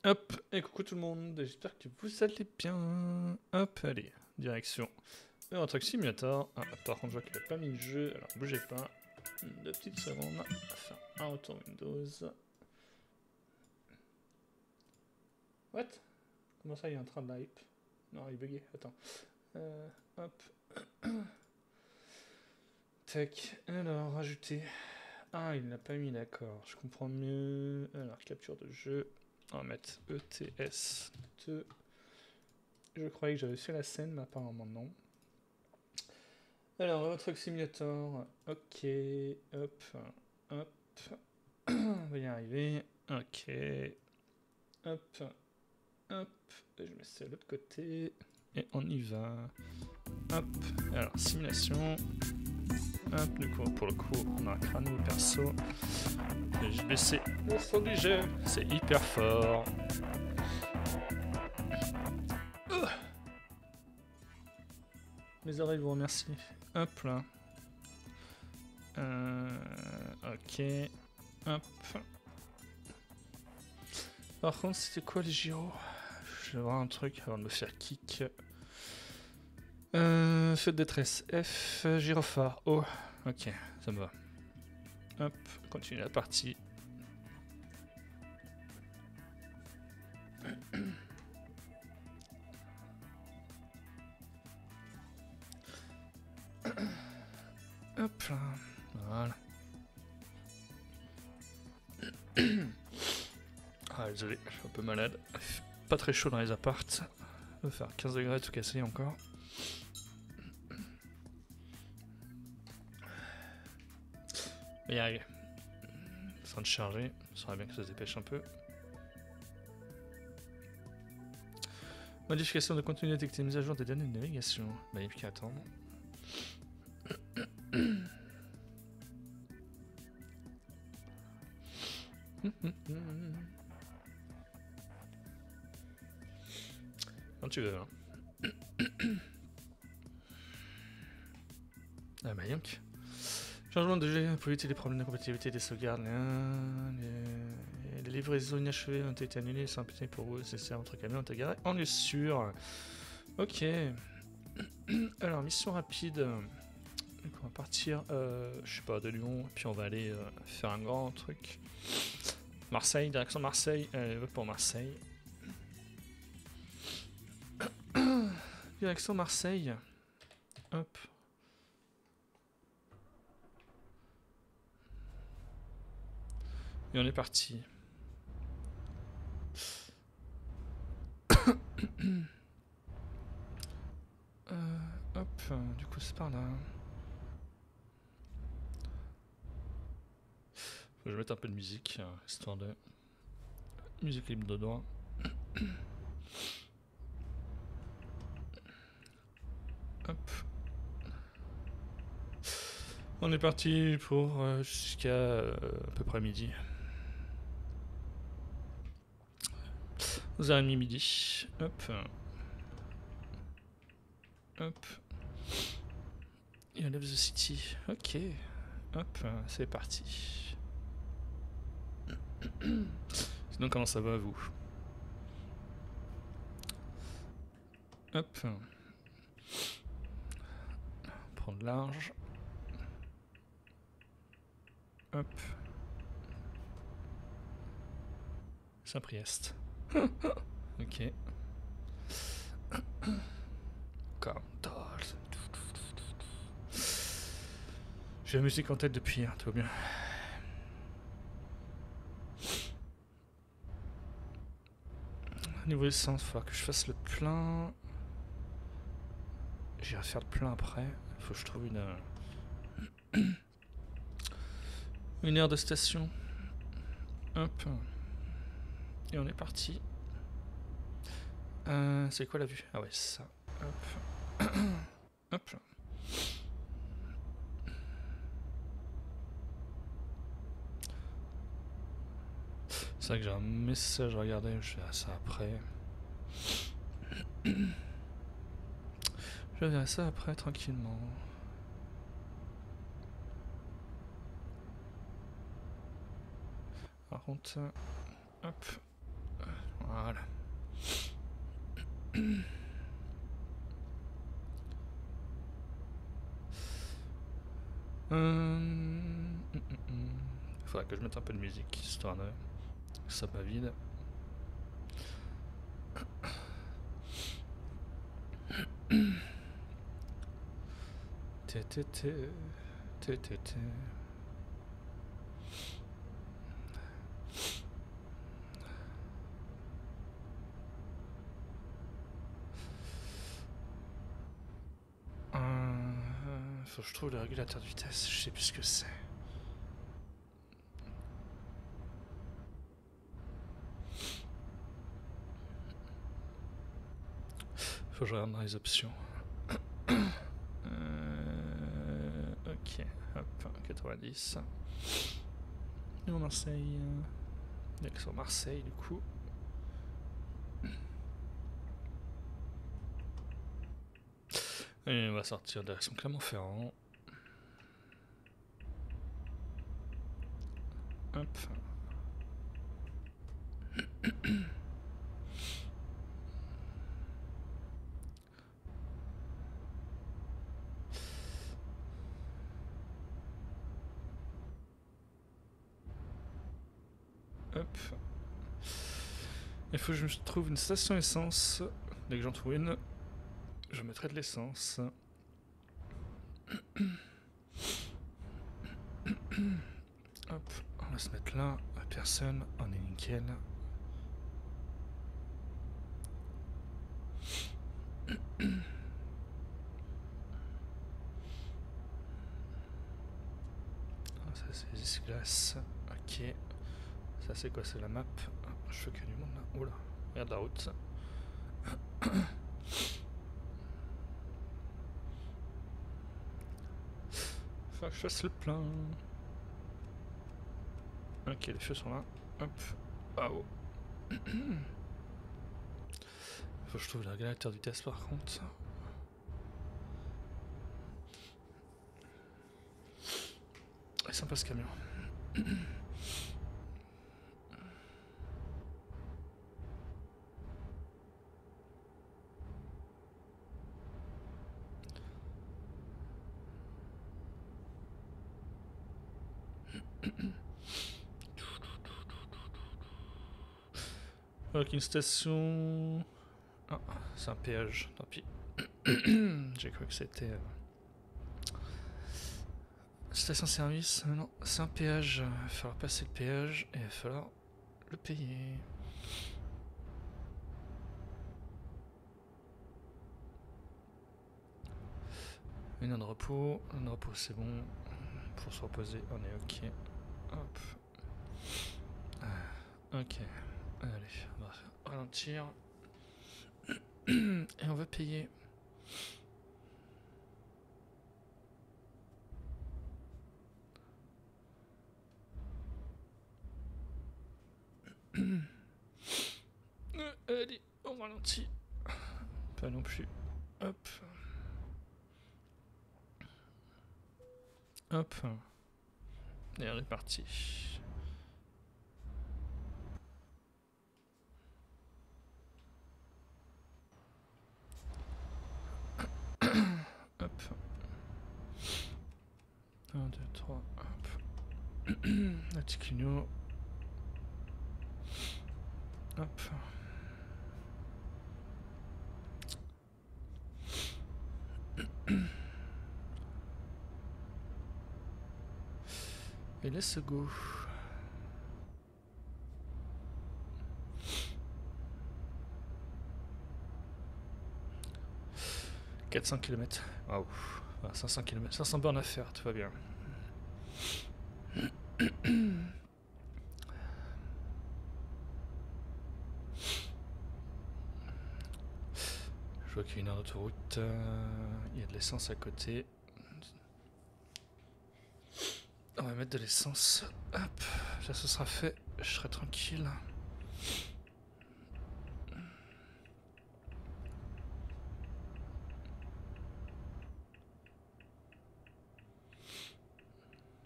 Hop, et coucou tout le monde, j'espère que vous allez bien. Hop, allez, direction Euro Truck Simulator. Ah, par contre, je vois qu'il n'a pas mis le jeu, alors bougez pas. 2 petites secondes, on va faire un retour Windows. What? Comment ça, il y a un train de hype? Non, il est bugué, attends. Hop. Tac, alors, rajouter. Ah, il l'a pas mis, d'accord, je comprends mieux. Alors, capture de jeu. On va mettre ETS2. Je croyais que j'avais fait la scène, mais apparemment non. Alors, Euro Truck Simulator. Ok, hop, hop. On va y arriver. Ok, hop, hop. Et je mets ça de l'autre côté. Et on y va. Hop, alors, simulation. Hop, du coup, pour le coup, on a un crâne perso. Et j'ai baissé le faux du jeu. C'est hyper fort. Mes oreilles vous remercient. Hop là. Ok. Hop. Par contre, c'était quoi les gyros? Je vais voir un truc avant de me faire kick. Feu de détresse. F. Gyrophare. O. Ok, ça me va. Hop, continue la partie. Hop là. Voilà. Ah, désolé, je suis un peu malade. Pas très chaud dans les apparts. On va faire 15 degrés tout cassé encore. Mais y arriver. En train de charger. Ça serait bien que ça se dépêche un peu. Modification de contenu détecté, mise à jour des données de navigation. Bah, il n'y a plus qu'à attendre. Quand tu veux, hein. Ah bah yonk. Changement de jeu pour éviter les problèmes de compatibilité des sauvegardes. Les livraisons inachevées ont été annulées sans péter pour vous. C'est ça, votre camion est garé en lieu sûr. Ok. Alors, mission rapide. Donc on va partir, je sais pas, de Lyon, puis on va aller faire un grand truc. Marseille, direction Marseille. Allez, va pour Marseille. Direction Marseille. Hop. Et on est parti. Hop, du coup c'est par là. Faut que je mette un peu de musique, histoire de... Musique libre de droit. Hop. On est parti pour jusqu'à à peu près midi. 11h30 midi. Hop. Hop. Et on lève the city. Ok. Hop, c'est parti. Sinon, comment ça va, vous? Hop. Prendre large. Hop. Saint-Priest. Ok. J'ai la musique en tête depuis, hein, tout va bien. Niveau essence, il va falloir que je fasse le plein. J'irai faire le plein après. Il faut que je trouve une aire de station. Hop. Et on est parti. C'est quoi la vue? Ah ouais, ça. Hop. Hop. C'est vrai que j'ai un message à regarder, je verrai ça après. Je verrai ça après, tranquillement. Par contre, hop. Voilà. Faudrait que je mette un peu de musique, histoire de que ça pas vide. Faut que je trouve le régulateur de vitesse, je sais plus ce que c'est. Faut que je regarde dans les options. Ok, hop, 90. Nous, Marseille. Sur Marseille, du coup. Et on va sortir direction Clermont-Ferrand. Hop. Hop. Il faut que je trouve une station essence. Dès que j'en trouve une, je mettrai de l'essence. Hop, on va se mettre là. Personne, on est nickel. Ça c'est les essuie-glaces. Ok. Ça c'est quoi? C'est la map. Je fais qu'il y a du monde là. Oula, regarde la route. Faut que je fasse le plein. Ok, les feux sont là. Hop. Ah oh. Faut que je trouve le régulateur de vitesse par contre. C'est sympa ce camion. Ok, une station. Ah, c'est un péage, tant pis. J'ai cru que c'était. Station-service, non, c'est un péage. Il va falloir passer le péage et il va falloir le payer. Une heure de repos c'est bon. Pour se reposer, on est ok. Hop. Ok. Allez, on va ralentir. Et on va payer. Allez, on ralentit. Pas non plus. Hop. Hop. Et on est parti. Hop. 1, 2, 3, hop. Un petit clignot. Hop. Et let's go. « 400 km. Waouh. 500 km. 500 bornes à faire, tout va bien. Je vois qu'il y a une autoroute. Il y a de l'essence à côté. On va mettre de l'essence. Hop. Là, ce sera fait. Je serai tranquille.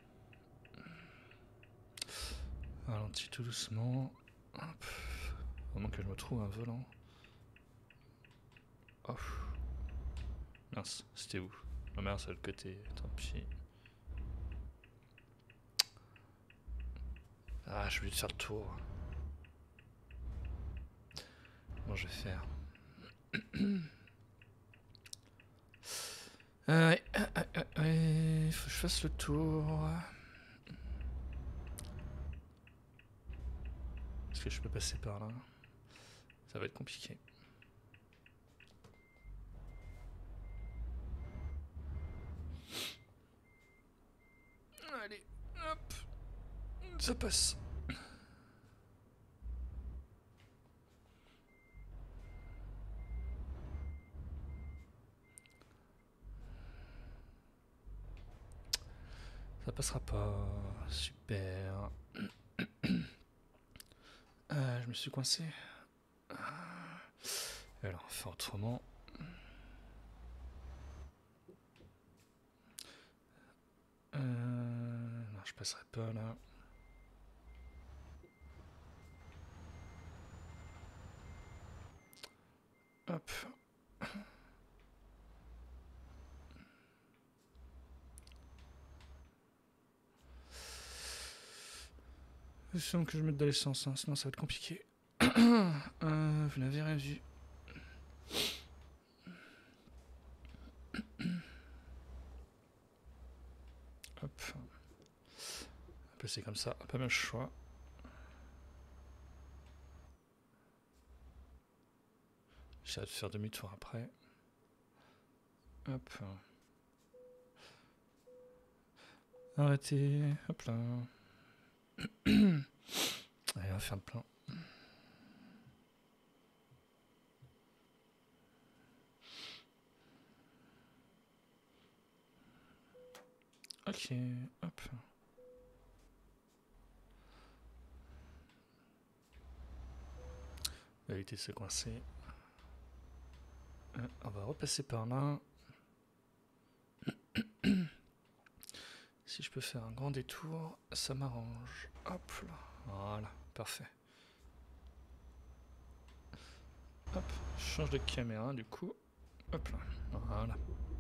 Ralentis tout doucement. Hop. Vraiment que je me trouve un volant. Oh. Mince, c'était où? Oh merde, c'est de l'autre côté, tant pis. Ah, j'ai oublié de faire le tour. Comment je vais faire? Ouais, faut que je fasse le tour. Est-ce que je peux passer par là? Ça va être compliqué. Allez, hop, ça passe. Ça passera pas. Super. Je me suis coincé. Alors, on fait autrement. Non, je passerai pas là. Hop. Il semble que je mette de l'essence, hein, sinon ça va être compliqué. Vous n'avez rien vu. Hop. On va passer comme ça, pas mal de choix. J'essaie de faire demi-tour après. Hop. Arrêtez. Hop là. Allez, on va faire le plein. Ok, hop. On va éviter de se coincer. On va repasser par là. Si je peux faire un grand détour, ça m'arrange. Hop là. Voilà, parfait. Hop, je change de caméra du coup. Hop là. Voilà.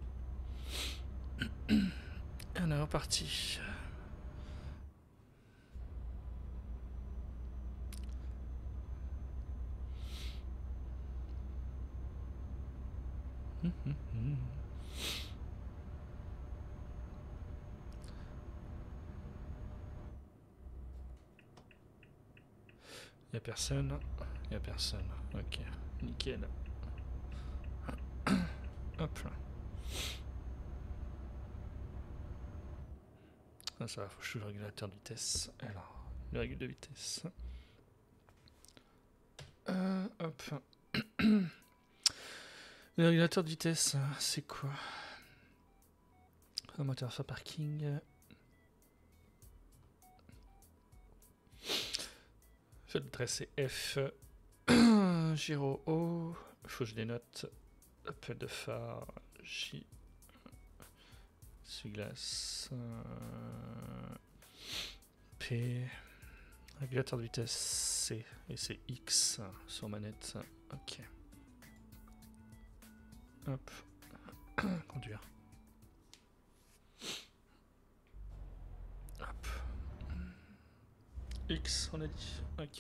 Et on est reparti. Y'a personne. Y'a personne. Ok, nickel. Hop là. Ah, ça va, faut que je joue le régulateur de vitesse. Alors, le régule de vitesse. Hop. Le régulateur de vitesse, c'est quoi? Un moteur sur parking. Faites dresser F. Gyro O. Faut que je les note. Appel de phare. J. Essuie-glace. P. Régulateur de vitesse C. Et c'est X sur manette. Ok. Hop. Conduire. Hop. X, on a dit. Ok.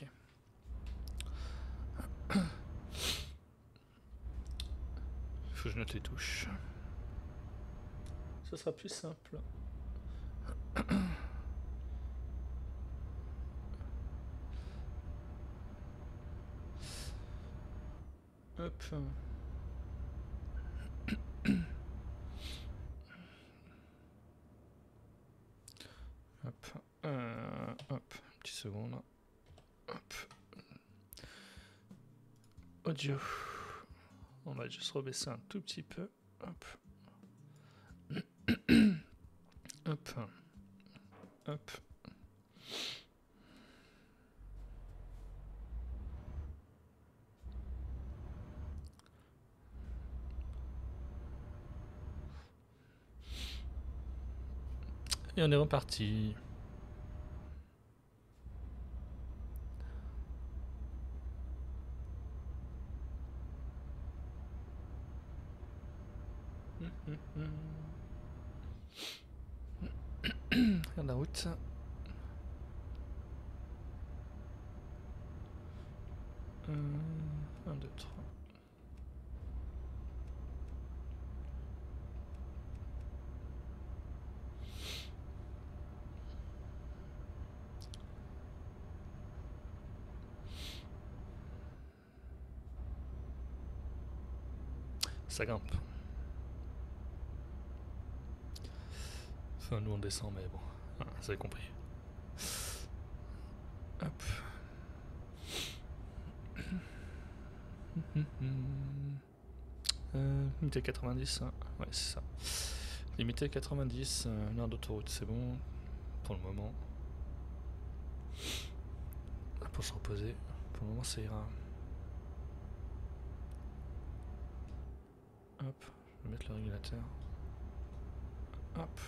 Faut que je note les touches. Ce sera plus simple. Hop. Hop. Hop. Petite seconde. Hop. Audio. On va juste rebaisser un tout petit peu. Hop. Hop. Hop. Et on est reparti. Regarde la route. 1, 2, 3. Ça grimpe. Enfin, nous on descend, mais bon, voilà, vous avez compris. Hop. Limité à 90, hein. Ouais, c'est ça. Limité à 90, l'aire d'autoroute, c'est bon pour le moment. Pour se reposer, pour le moment ça ira. Hop, je vais mettre le régulateur. Hop.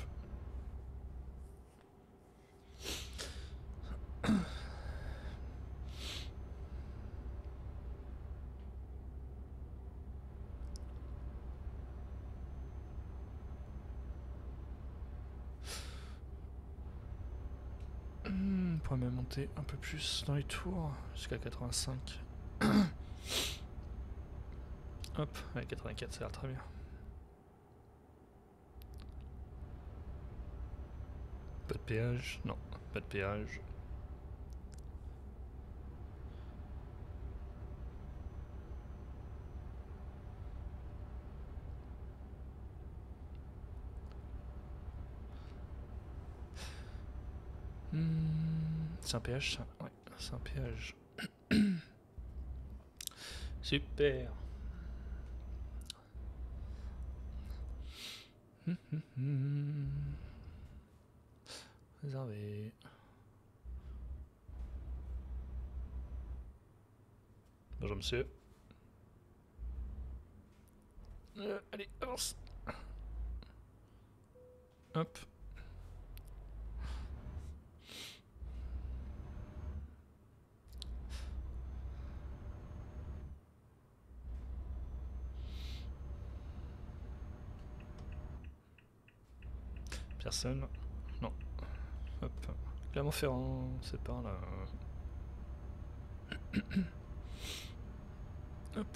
On pourrait même monter un peu plus dans les tours, jusqu'à 85. Hop, ouais, 84, ça a l'air très bien. Pas de péage? Non, pas de péage. C'est un péage ça? Ouais, c'est un péage. Super. Réservé. Bonjour monsieur. Allez, avance. Hop. Personne. Non. Hop. Clermont-Ferrand, c'est par là. Hop.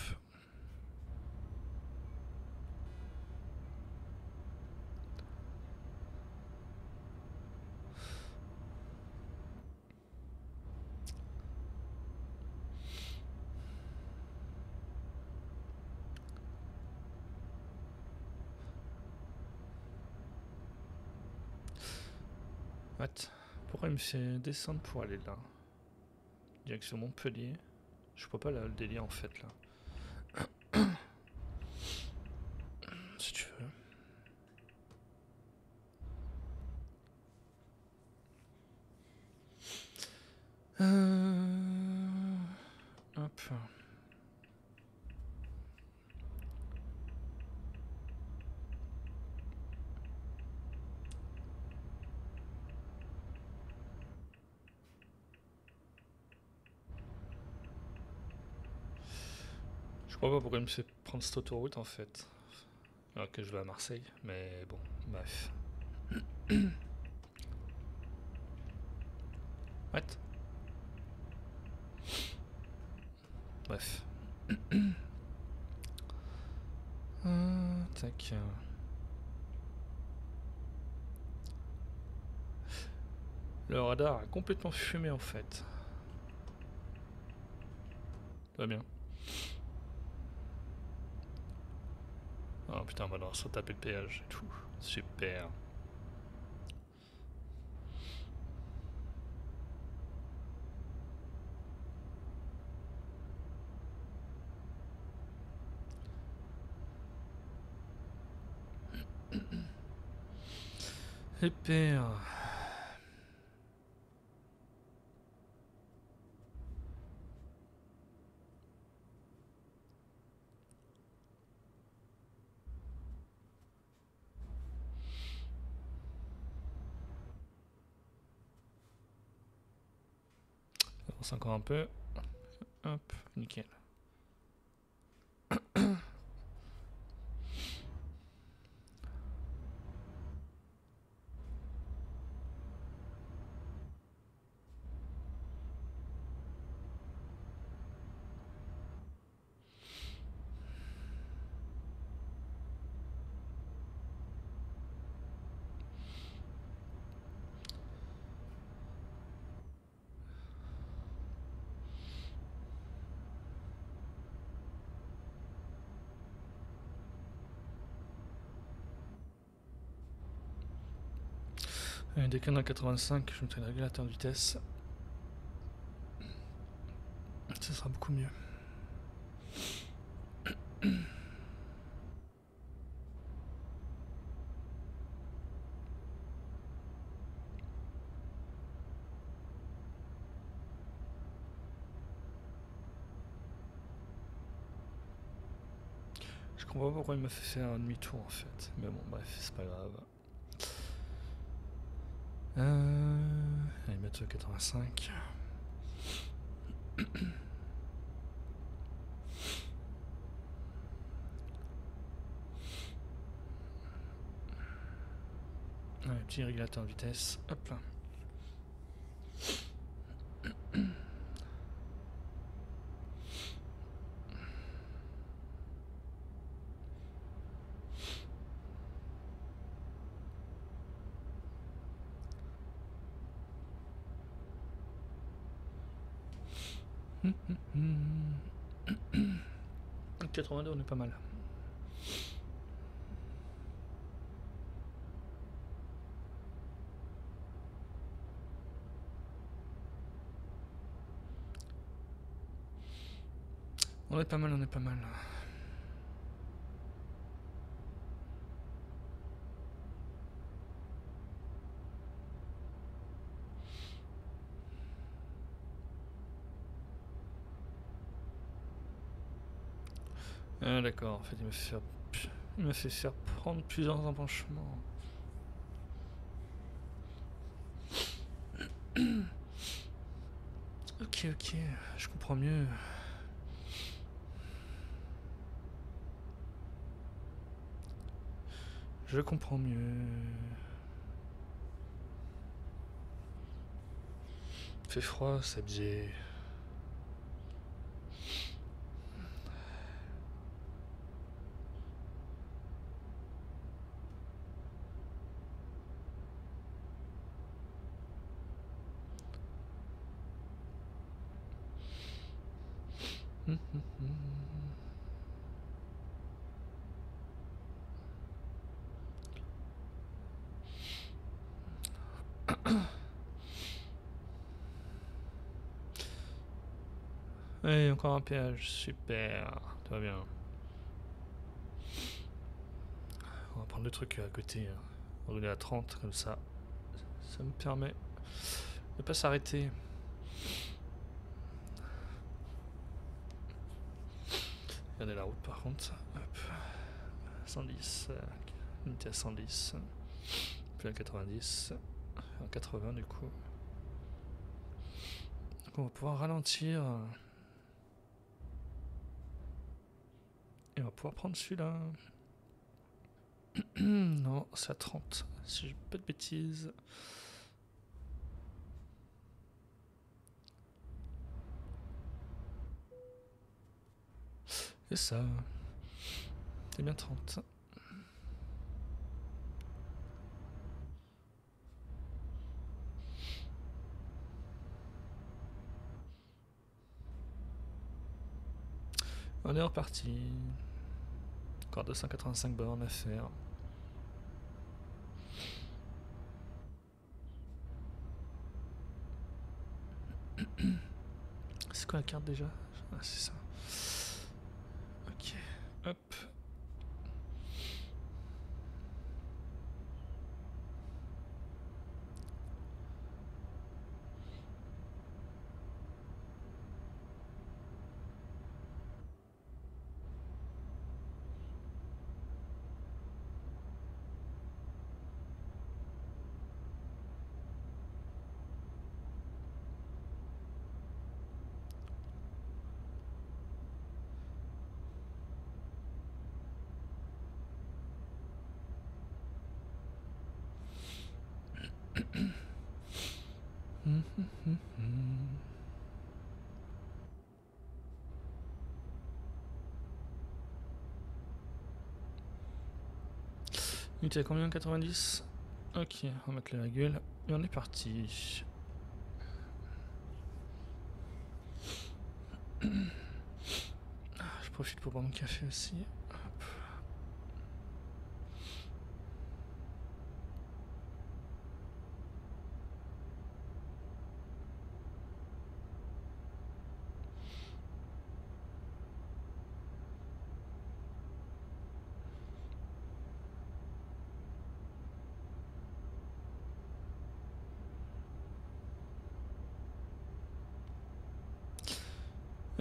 What? Pourquoi il me fait descendre pour aller là? Direction Montpellier. Je vois pas là, le délire en fait là. Si tu veux. Hop. Je crois pas pourquoi il me fait prendre cette autoroute en fait. Alors que je vais à Marseille, mais bon, bref. What? Bref. Tac. Le radar a complètement fumé en fait. Très bien. Oh putain, on va devoir se retaper le péage et tout. Super. Super. Avance encore un peu. Hop, nickel. Allez, décale dans 85, je mettrai le régulateur de vitesse. Ce sera beaucoup mieux. Je comprends pas pourquoi il m'a fait faire un demi-tour en fait. Mais bon, bref, c'est pas grave. Allez, mettre 85. Allez, petit régulateur de vitesse. Hop là. Hum, hum, hum. 82, on est pas mal. On est pas mal, on est pas mal. Ah d'accord, en fait il m'a fait faire prendre plusieurs empenchements. Ok, ok, je comprends mieux. Je comprends mieux. Il fait froid, c'est abusé. Et encore un péage, super, tout va bien. On va prendre le truc à côté, hein. On va rouler à 30 comme ça. Ça me permet de pas s'arrêter. Regardez la route par contre. Hop. 110, unité à 110, puis à 90, à 80 du coup. Donc on va pouvoir ralentir. Et on va pouvoir prendre celui-là. Non, c'est à 30, si je dis pas de bêtises. C'est ça. C'est bien 30. On est reparti. Encore 285 bornes à faire. C'est quoi la carte déjà? Ah, c'est ça. Ok. Hop. Unité à combien? 90. Ok, on va mettre les règles. Et on est parti. Je profite pour boire mon café aussi. Hop.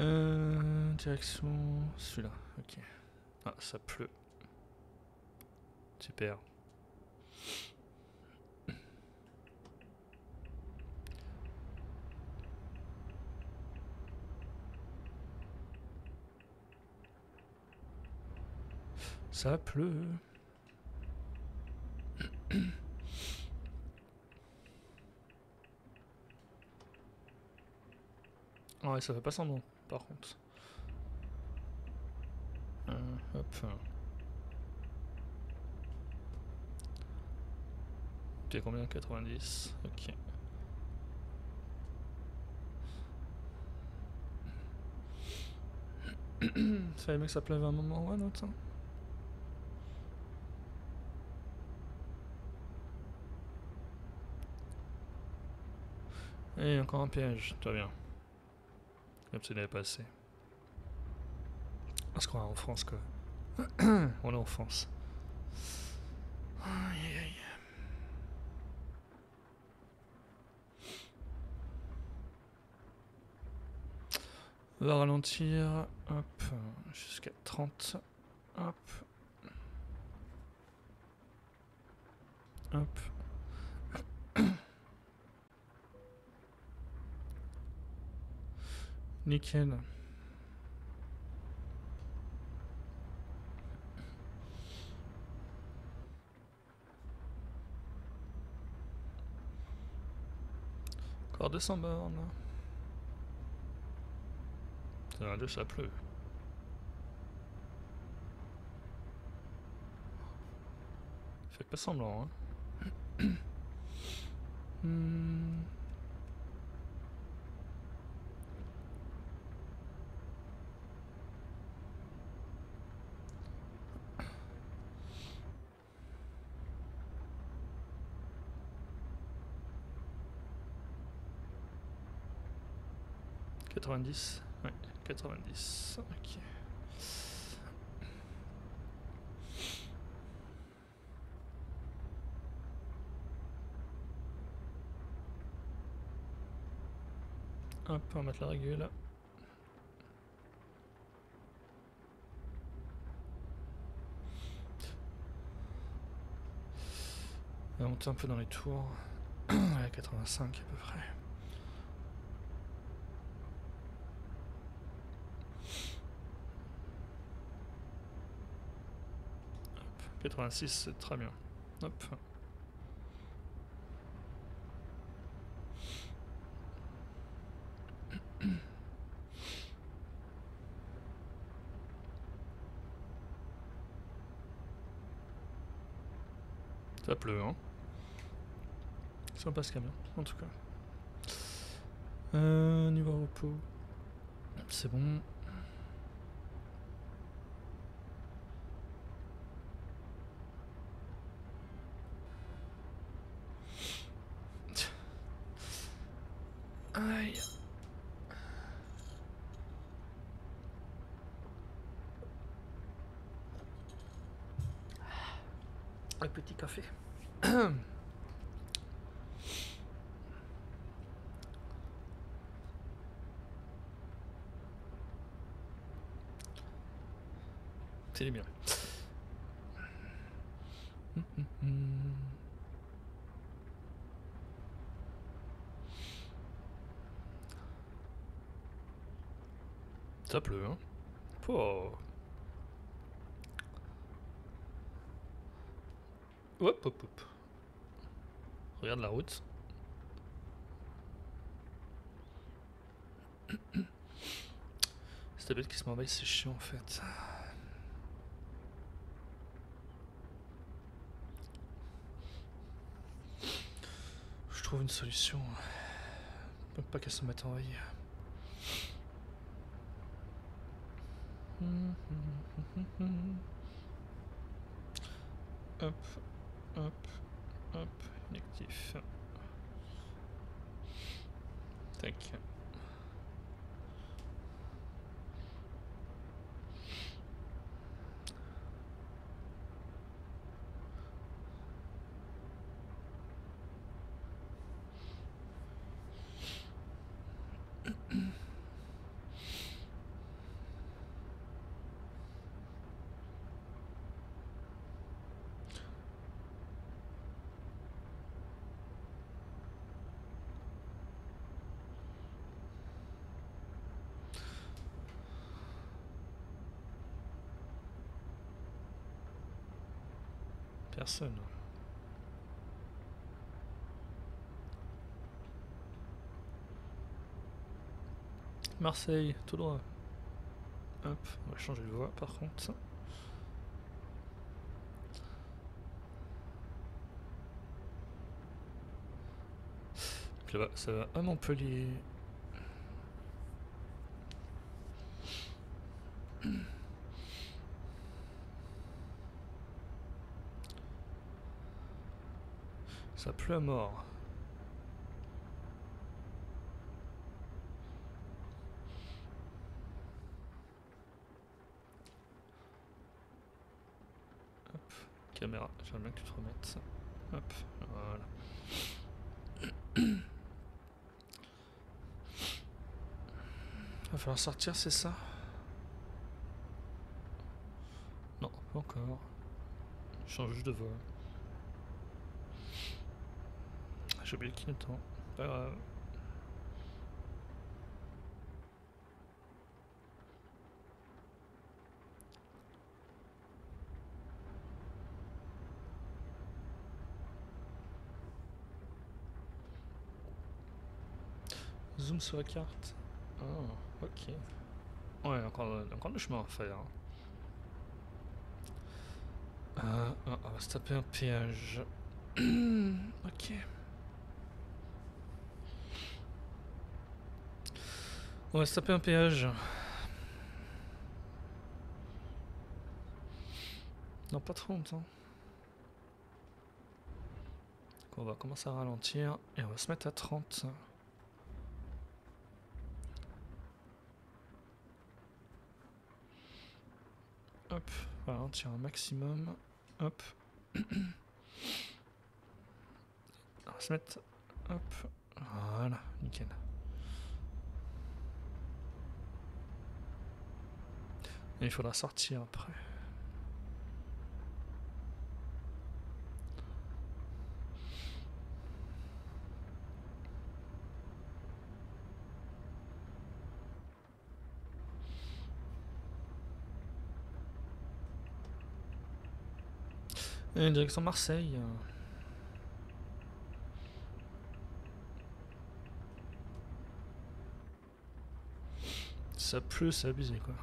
Direction... celui-là, ok. Ah, ça pleut. Super. Ça pleut. Ouais, ça fait pas semblant, par contre. Hop. T'es combien? 90. Ok. Ça fallait bien que ça pleuve un moment ou un autre. Hein. Et encore un piège, tout va bien. Comme s'il n'avait pas assez. Parce qu'on est en France, quoi. On est en France. Aïe aïe aïe. On va ralentir. Hop. Jusqu'à 30. Hop. Hop. Nickel. Encore 200 bornes. C'est radio, ça pleut. Fait pas semblant, hein. « 90 ». Ouais, 90. Ok. Hop, on va mettre la régule. On va monter un peu dans les tours. Ouais, 85 à peu près. Hop, 86, c'est très bien. Hop. Ça pleut, hein. Ça passe quand même, en tout cas. Niveau repos. C'est bon. Aïe. Un petit café. C'est bien. Ça pleut, hein. Oh. Hop, hop, hop. Regarde la route. Cette bête qui se m'envahit, c'est chiant en fait. Je trouve une solution. Pas qu'elle se mette à envahir. Hop, hop, hop, inactif. Tac. Personne. Marseille, tout droit. Hop, on va changer de voie par contre. Donc là-bas, ça va à Montpellier. Ça pleut à mort. Hop, caméra, j'aimerais bien que tu te remettes. Hop, voilà. Va falloir sortir, c'est ça? Non, pas encore. Je change juste de voie. J'ai oublié le clignotant. Pas grave. Zoom sur la carte. Ah, ok. Ouais, encore du chemin à faire. On va se taper un péage. Ok. On va se taper un péage. Non, pas trop longtemps. Donc on va commencer à ralentir et on va se mettre à 30. Hop, on va ralentir un maximum. Hop. On va se mettre... Hop. Voilà, nickel. Et il faudra sortir après. Et direction Marseille. Ça pleut, c'est abusé quoi.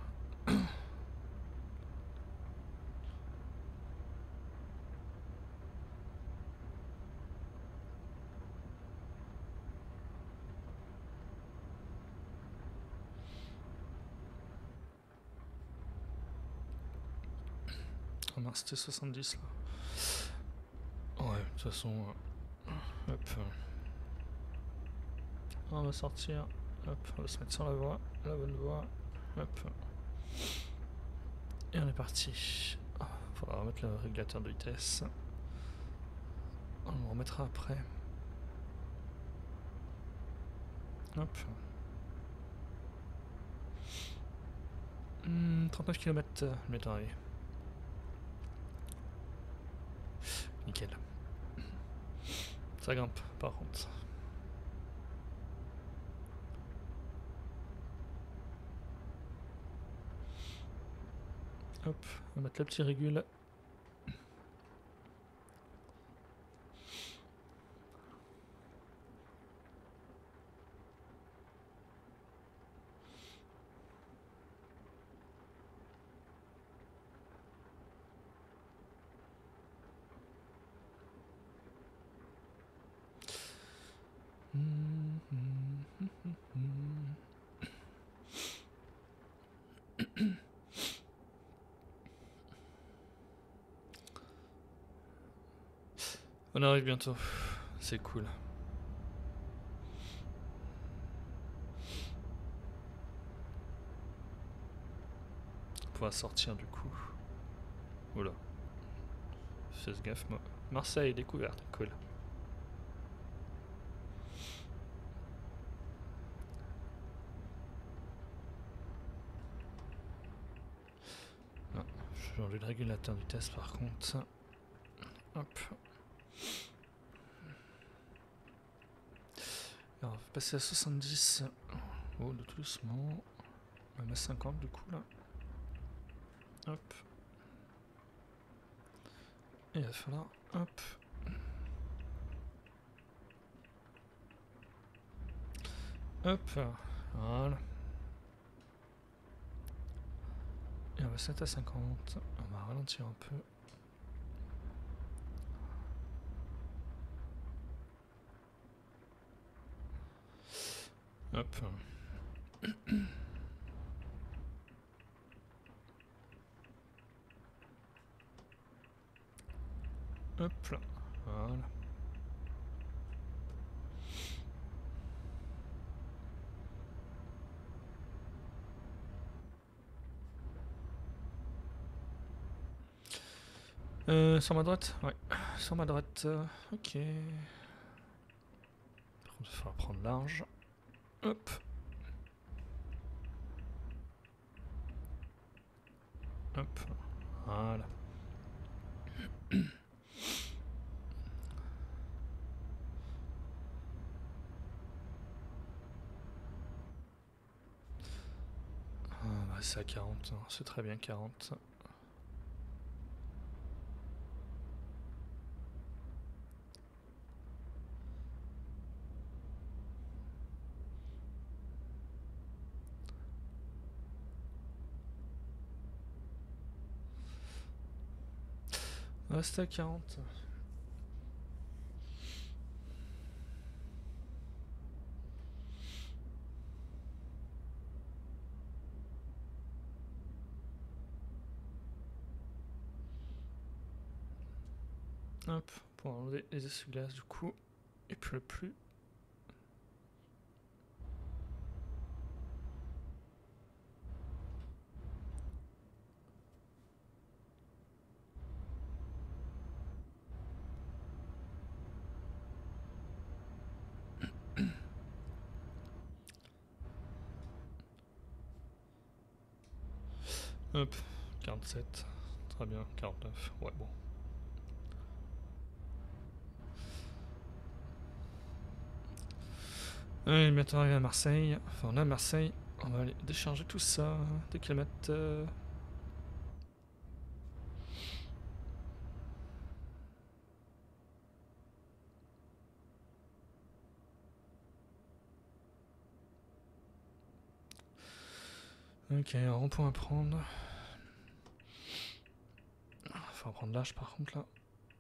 Oh mince, c'était 70 là. Ouais, de toute façon... hop. On va sortir. Hop, on va se mettre sur la voie. La bonne voie. Hop. Et on est parti. Faudra remettre le régulateur de vitesse. On le remettra après. Hop. 39 km le temps arrivé. Nickel. Ça grimpe par contre. Hop, on va mettre le petit régule. On arrive bientôt, c'est cool. On pourra sortir du coup. Oula. Fais gaffe, moi. Marseille, découverte, cool. Ah, je vais enlever le régulateur de vitesse par contre. Hop. Alors, on va passer à 70. Oh, tout doucement. Même à 50 du coup là. Hop. il va falloir... Hop. Hop. Voilà. Et on va se mettre à 50. On va ralentir un peu. Hop. Hop là. Voilà. Sur ma droite? Ouais. Sur ma droite. Ok. Par contre, il va falloir prendre large. Hop. Hop. Voilà. Bah, c'est à 40, hein. C'est très bien 40. Ah, c'était à 40. Hop, pour enlever les essuie-glaces du coup, il pleut plus. Hop, 47. Très bien, 49. Ouais, bon. Allez, bientôt arrivé à Marseille. Enfin, on est à Marseille. On va aller décharger tout ça. Des kilomètres. Ok, un rond-point à prendre. Faut en prendre l'âge par contre là.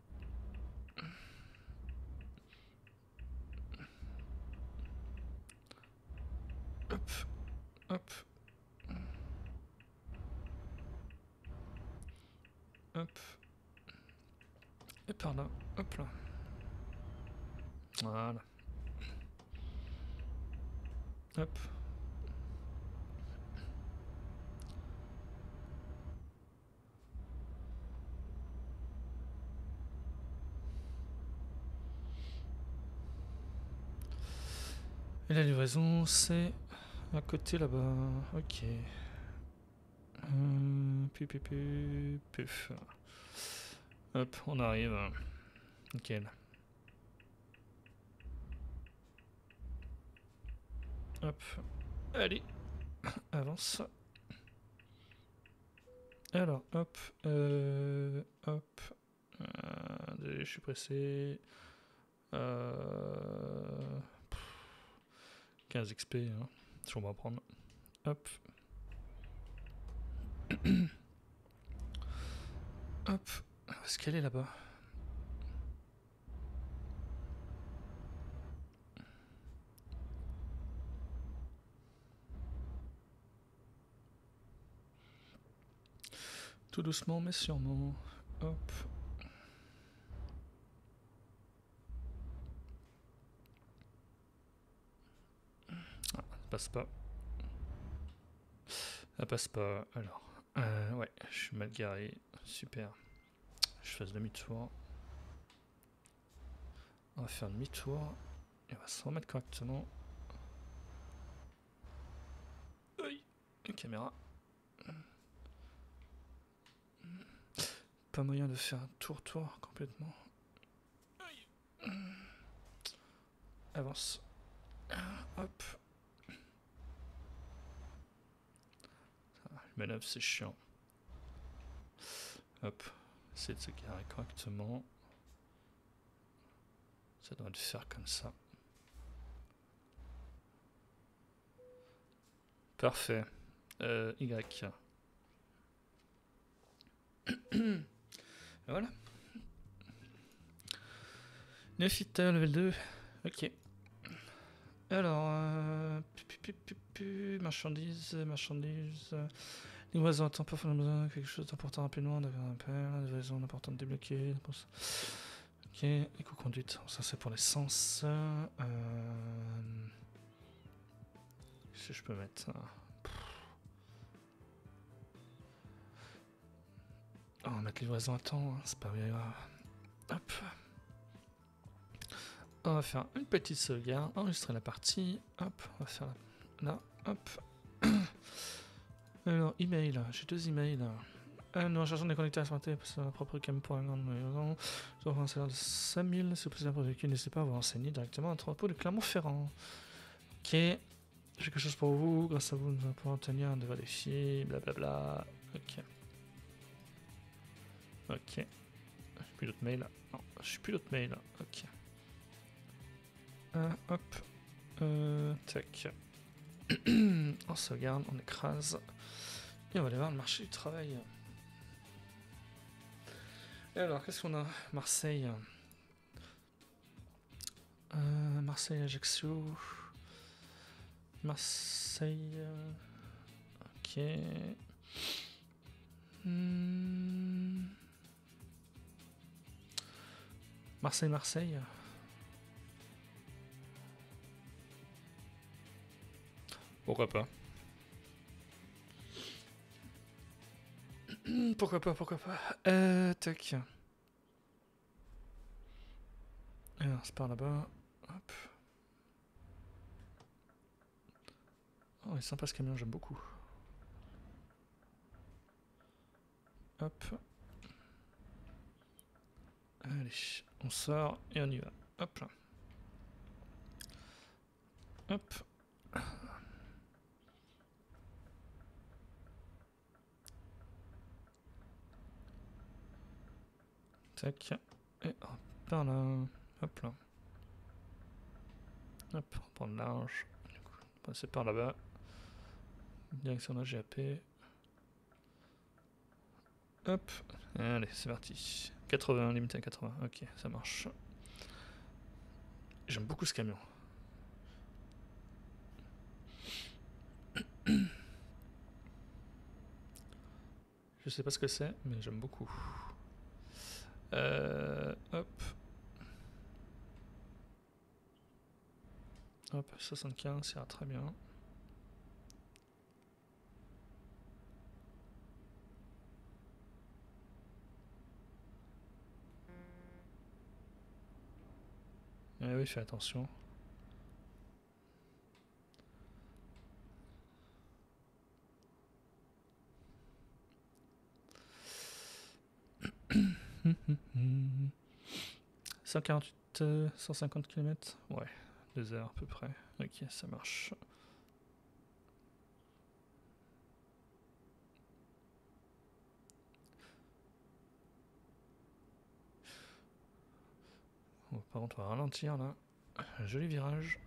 Hop, hop. Hop. Et par là, hop là. Voilà. Hop. Et la livraison, c'est à côté là-bas. Ok. Puf. Hop, on arrive. Nickel. Hop. Allez. Avance. Alors, hop. Hop. Désolé, je suis pressé. 15 XP, hein. On va prendre. Hop. Hop. Est-ce qu'elle est là-bas? Tout doucement, mais sûrement. Hop. Ah, ça passe pas. Ça passe pas. Alors. Ouais, je suis mal garé. Super. Je fasse demi-tour. On va faire demi-tour. Et on va se remettre correctement. Aïe. Une caméra. Pas moyen de faire un tour complètement. Aïe. Avance. Hop. Le manœuvre c'est chiant. Hop. essayer de se garer correctement. Ça doit le faire comme ça. Parfait. Y. Voilà. Néophyte, level 2. Ok. Alors, marchandises. Livraison à temps, pas besoin quelque chose d'important rapidement, d'avoir un appel, livraison importante débloquée. Ok, éco-conduite, ça c'est pour l'essence. Si je peux mettre ça. Oh, on va mettre livraison à temps, hein, c'est pas bien grave. Hop. On va faire une petite sauvegarde, enregistrer la partie. Hop, on va faire là. Hop. Alors, email, j'ai 2 emails. Nous recherchons des connecteurs exploités pour sa propre cam pour un grand maison. Nous avons un salaire de 5000. Si vous posez un pour véhicule, n'hésitez pas à vous renseigner directement à l'entrepôt de Clermont-Ferrand. Ok. J'ai quelque chose pour vous. Grâce à vous, nous allons pouvoir obtenir un de vos défis. Blablabla. Ok. Ok. J'ai plus d'autres mails. Non, j'ai plus d'autres mails. Ok. Hop. Tac. On sauvegarde, on écrase. Et on va aller voir le marché du travail. Et alors, qu'est-ce qu'on a? Marseille. Marseille, Ajaccio. Marseille. Ok. Marseille. Pourquoi pas? Pourquoi pas? Tac. Alors, c'est par là-bas. Hop. Oh, il est sympa ce camion, j'aime beaucoup. Hop. Allez, on sort et on y va. Hop là. Hop. Tac. Et hop, par là. Hop là. Hop, on prend large. Du coup, on va passer par là-bas. Direction de la GAP. Hop. Allez, c'est parti. 80, limité à 80. Ok, ça marche. J'aime beaucoup ce camion. Je sais pas ce que c'est, mais j'aime beaucoup. Hop. Hop, 75, ça ira très bien. Eh oui, fais attention. « 148, 150 km. Ouais, 2 heures à peu près. Ok, ça marche. Oh, par contre, on va ralentir là. Joli virage.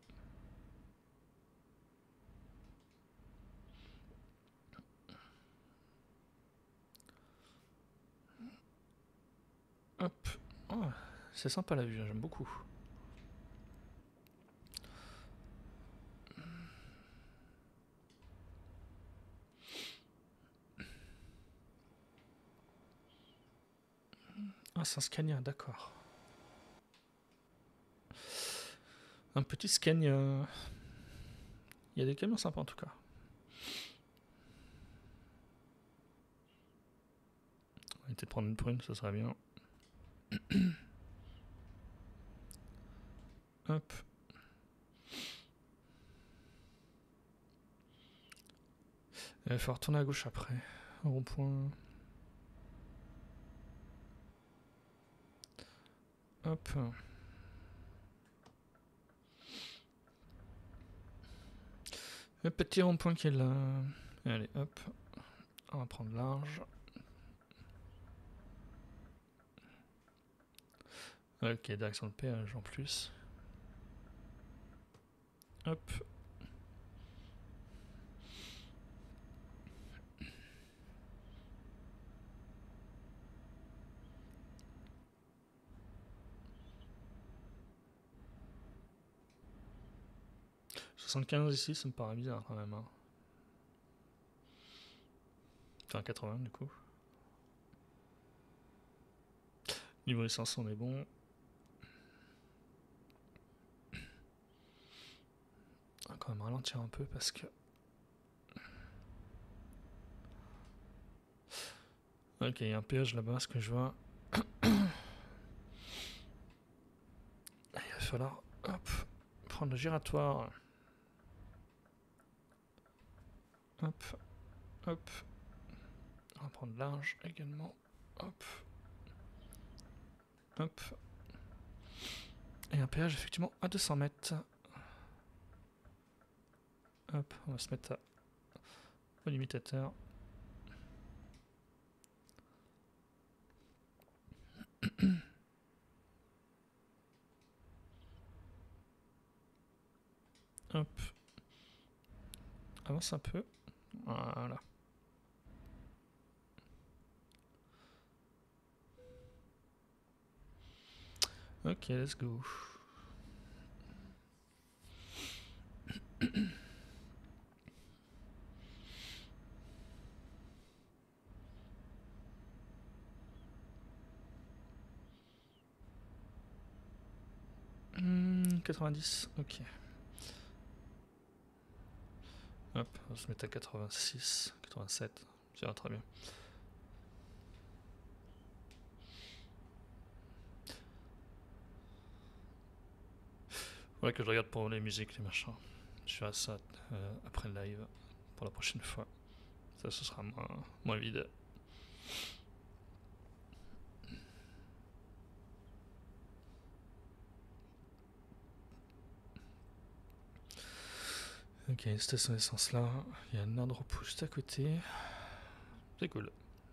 Hop. Oh, c'est sympa la vue, j'aime beaucoup. Ah, c'est un Scania, d'accord. Un petit Scania. Il y a des camions sympas en tout cas. On va essayer de prendre une prune, ça serait bien. Hop. Il faut retourner à gauche après. Rond-point. Hop. Le petit rond-point qui est là. Allez, hop. On va prendre large. Ok, direction de péage en plus. Hop. « 75 ici, ça me paraît bizarre quand même. Hein. Enfin 80 du coup. Niveau essence on est bon. On va quand même ralentir un peu parce que... Ok, il y a un péage là-bas, ce que je vois. Il va falloir hop, prendre le giratoire. Hop, hop. On va prendre large également. Hop. Hop. Et un péage effectivement à 200 mètres. Hop, on va se mettre au limitateur. Hop. Avance un peu. Voilà. Ok, let's go. Hmm, 90, ok. Hop, on va se mettre à 86, 87, ça va très bien. Ouais, que je regarde pour les musiques, les machins. Je ferai ça après le live, pour la prochaine fois. Ça, ce sera moins vide. Ok, station d'essence là. Il y a un ordre juste à côté. C'est cool.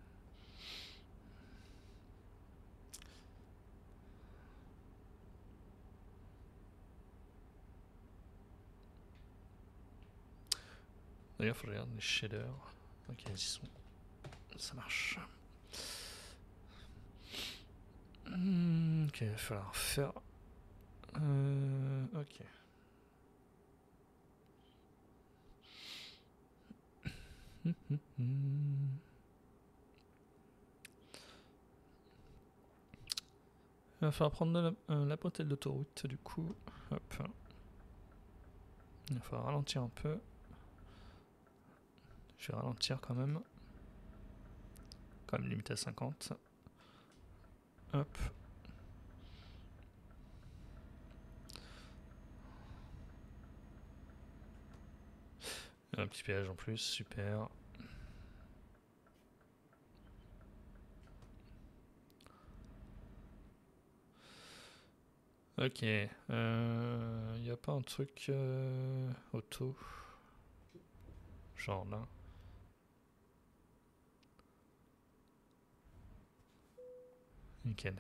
D'ailleurs, faut que je regarde les shaders. Ok, ils y sont. Ça marche. Ok, il va falloir faire. Ok. Il va falloir prendre la bretelle d'autoroute du coup. Hop. Il va falloir ralentir un peu. Je vais ralentir quand même. Quand même limité à 50. Hop. Un petit péage en plus, super. Ok. Y a pas un truc auto. Genre là. Nickel.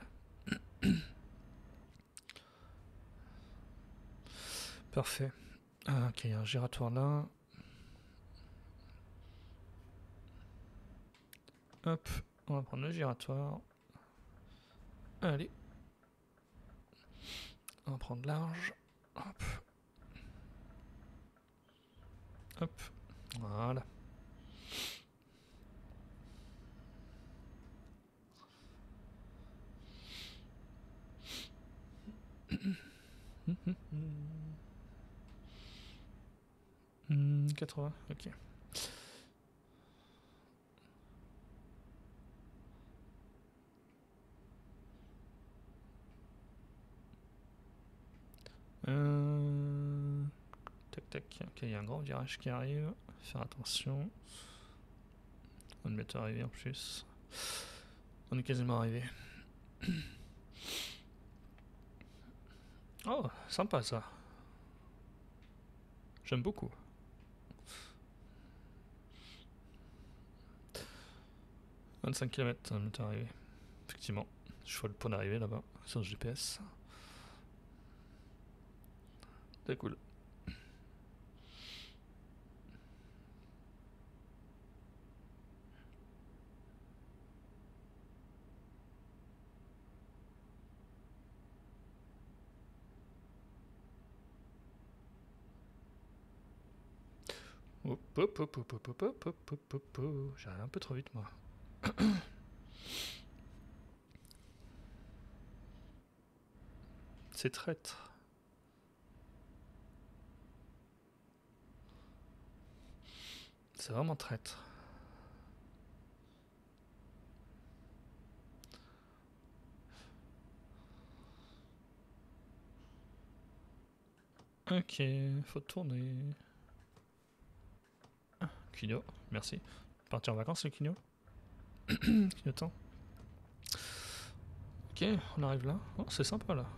Parfait. Ah, ok, un giratoire là. Hop, on va prendre le giratoire. Allez. On va prendre large. Hop. Hop. Voilà. Hmm, 80, ok. Tac tac. Ok, il y a un grand virage qui arrive. Faire attention. On est bientôt arrivé en plus. On est quasiment arrivé. Oh, sympa ça. J'aime beaucoup. « 25 km, on est arrivé. Effectivement. Je vois le point d'arrivée là-bas, sur le GPS. C'est cool. Hop, hop, hop, hop, hop, hop, hop, hop, hop, hop, hop. J'ai allé un peu trop vite, moi. C'est traître. C'est vraiment traître. Ok, faut tourner. Quino, merci. Partir en vacances, le Quino. Quignotant. Ok, on arrive là. Oh, c'est sympa là.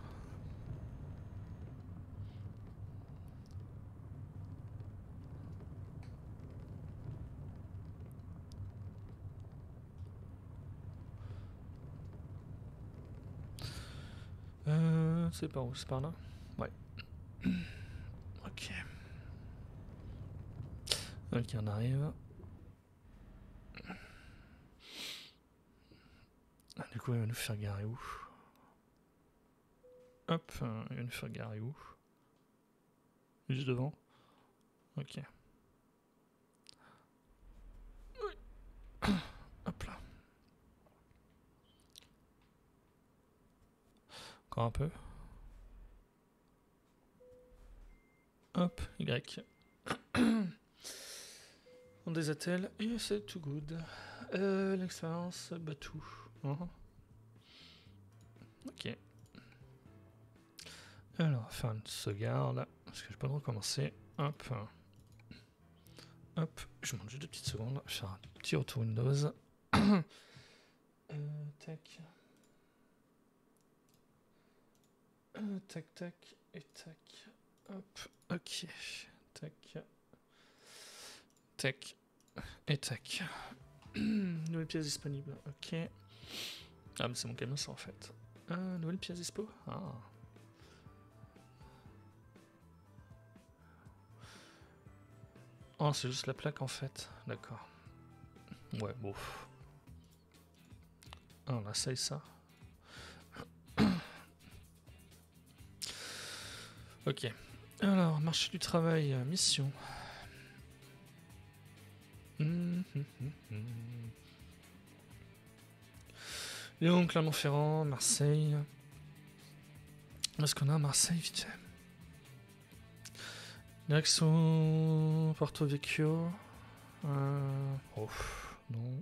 C'est par où? C'est par là? Ouais. Ok. Ok, on arrive. Ah, du coup, il va nous faire garer où? Hop, il va nous faire garer où? Juste devant? Ok. Hop là. Encore un peu. Hop, Y. On désattelle et c'est tout good. L'expérience, tout. Ok. Alors, on va faire une sauvegarde. Parce que j'ai pas le droit de recommencer. Hop. Hop. Je demande juste 2 petites secondes. Je vais faire un petit retour Windows. Tac. Tac, tac. Et tac. Hop. Ok. Tac. Tac. Et tac. Nouvelle pièce disponible. Ok. Ah, mais c'est mon camion, ça en fait. Nouvelle pièce dispo. Ah. Oh, c'est juste la plaque en fait. D'accord. Ouais, bon. Ah, on essaye ça. Ok. Alors, marché du travail, mission. Lyon, Clermont-Ferrand, Marseille. Est-ce qu'on a à Marseille, vite fait? Direction Porto Vecchio. Oh, non.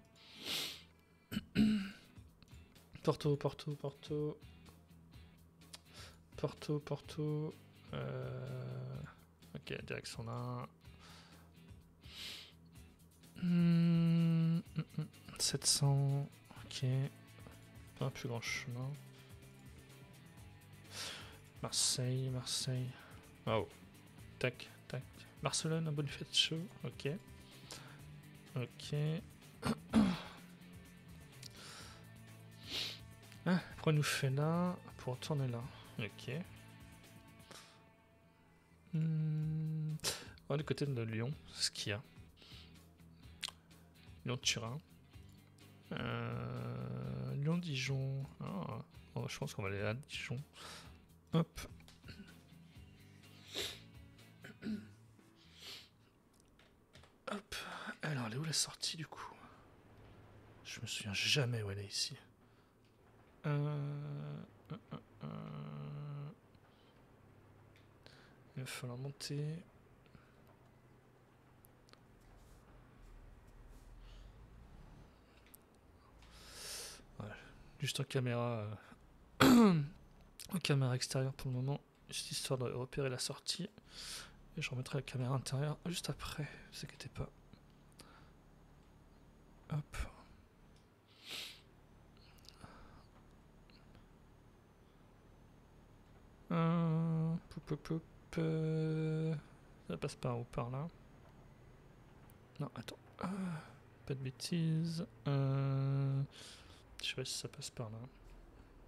Porto. Ok, direction là. 700. Ok. Pas un plus grand chemin. Marseille. Oh. Tac. Barcelone, un bonne fête chaud. Ok. Ah, pourquoi il nous fait là? Pour retourner là. Ok. Oh, du côté de Lyon, ce qu'il y a. Lyon-Turin. Lyon-Dijon. Ah. Oh, je pense qu'on va aller à Dijon. Hop. Hop. Alors, elle est où la sortie du coup? Je me souviens jamais où elle est ici. Il va falloir monter. Ouais, juste en caméra. En caméra extérieure pour le moment. Juste histoire de repérer la sortie. Et je remettrai la caméra intérieure juste après. Ne vous inquiétez pas. Hop. Ça passe par où? Par là? Non, attends. Pas de bêtises. Je sais pas si ça passe par là.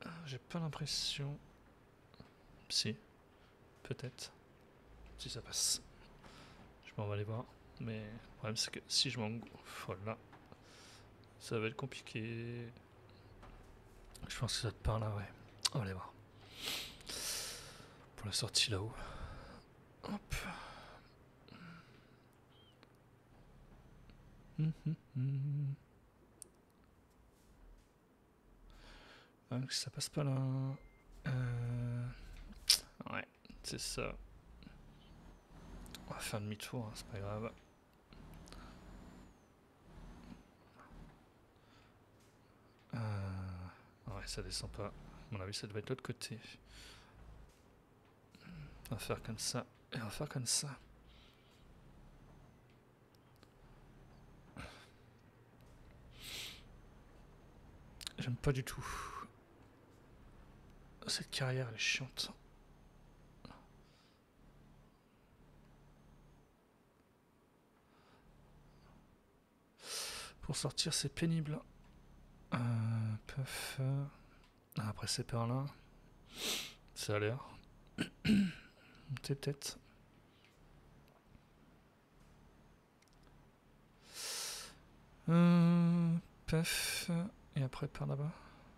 J'ai pas l'impression... Si, peut-être. Si ça passe. Je m'en vais aller voir. Mais le problème c'est que si je m'engouffre là, ça va être compliqué. Je pense que ça te part là, ouais. On va aller voir. Pour la sortie là-haut. Hop. Donc ça passe pas là. Ouais, c'est ça. On va faire demi-tour, hein, c'est pas grave. Ouais, ça descend pas. À mon avis, ça doit être de l'autre côté. On va faire comme ça. Et on va faire comme ça. J'aime pas du tout. Cette carrière, elle est chiante. Pour sortir, c'est pénible. Puff. Après, c'est par là. Ça a l'air. C'est peut-être. Puff. Et après, par là-bas.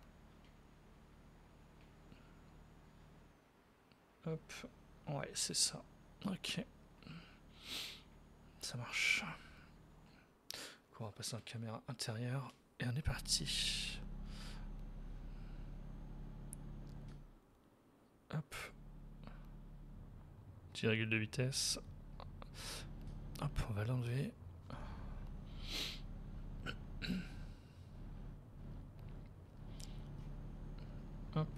Hop. Ouais, c'est ça. Ok. Ça marche. On va passer en caméra intérieure. Et on est parti. Hop. Petit régule de vitesse. Hop, on va l'enlever. Hop.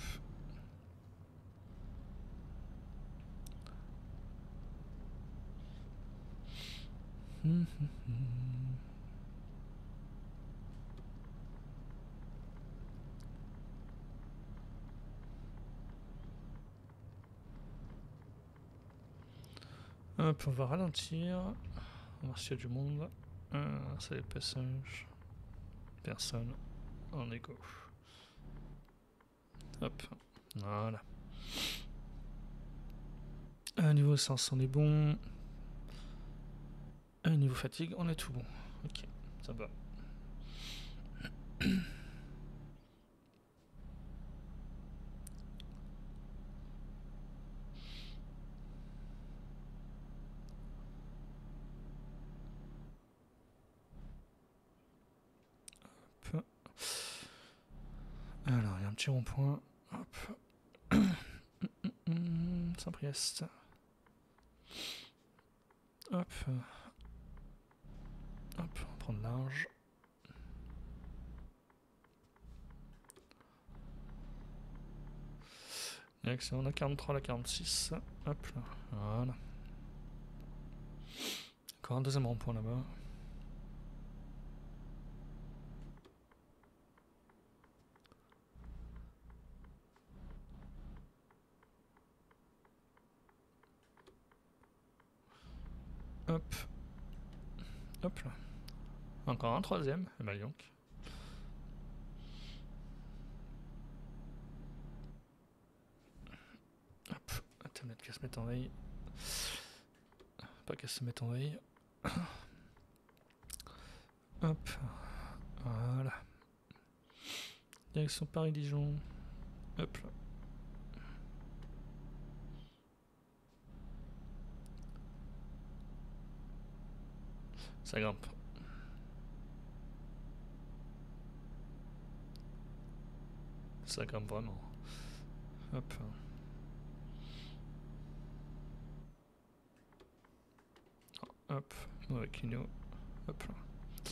Hop, on va ralentir. On va voir s'il y a du monde. C'est les passages. Personne. On est go. Hop. Voilà. Niveau essence, on est bon. Niveau fatigue, on est tout bon. Ok, ça va. Hop. Alors, il y a un petit rond-point. Hop. Saint-Priest. Hop. Hop, on va prendre large. Excellent, on a 43, la 46. Hop là, voilà. Encore un deuxième rond-point là-bas. Hop. Hop là. Encore un troisième, et bah donc. Hop, la tablette qu'elle se mette en veille. Pas qu'elle se mette en veille. Hop. Voilà. Direction Paris-Dijon. Hop là. Ça grimpe. Ça grimpe vraiment. Hop. Hop. Mauvais clignot. Hop là.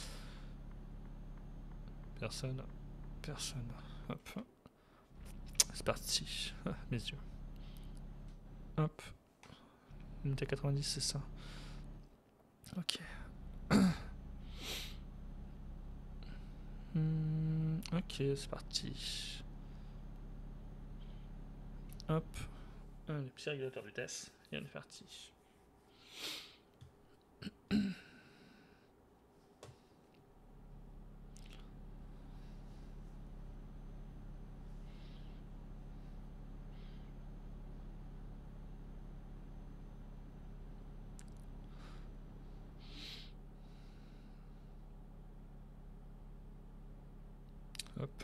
Personne. Personne. Hop. C'est parti. Ah, mes yeux. Hop. Unité 90, c'est ça. Ok. Ok, c'est parti. Hop. Un petit régulateur de vitesse. Et on est parti. Hop.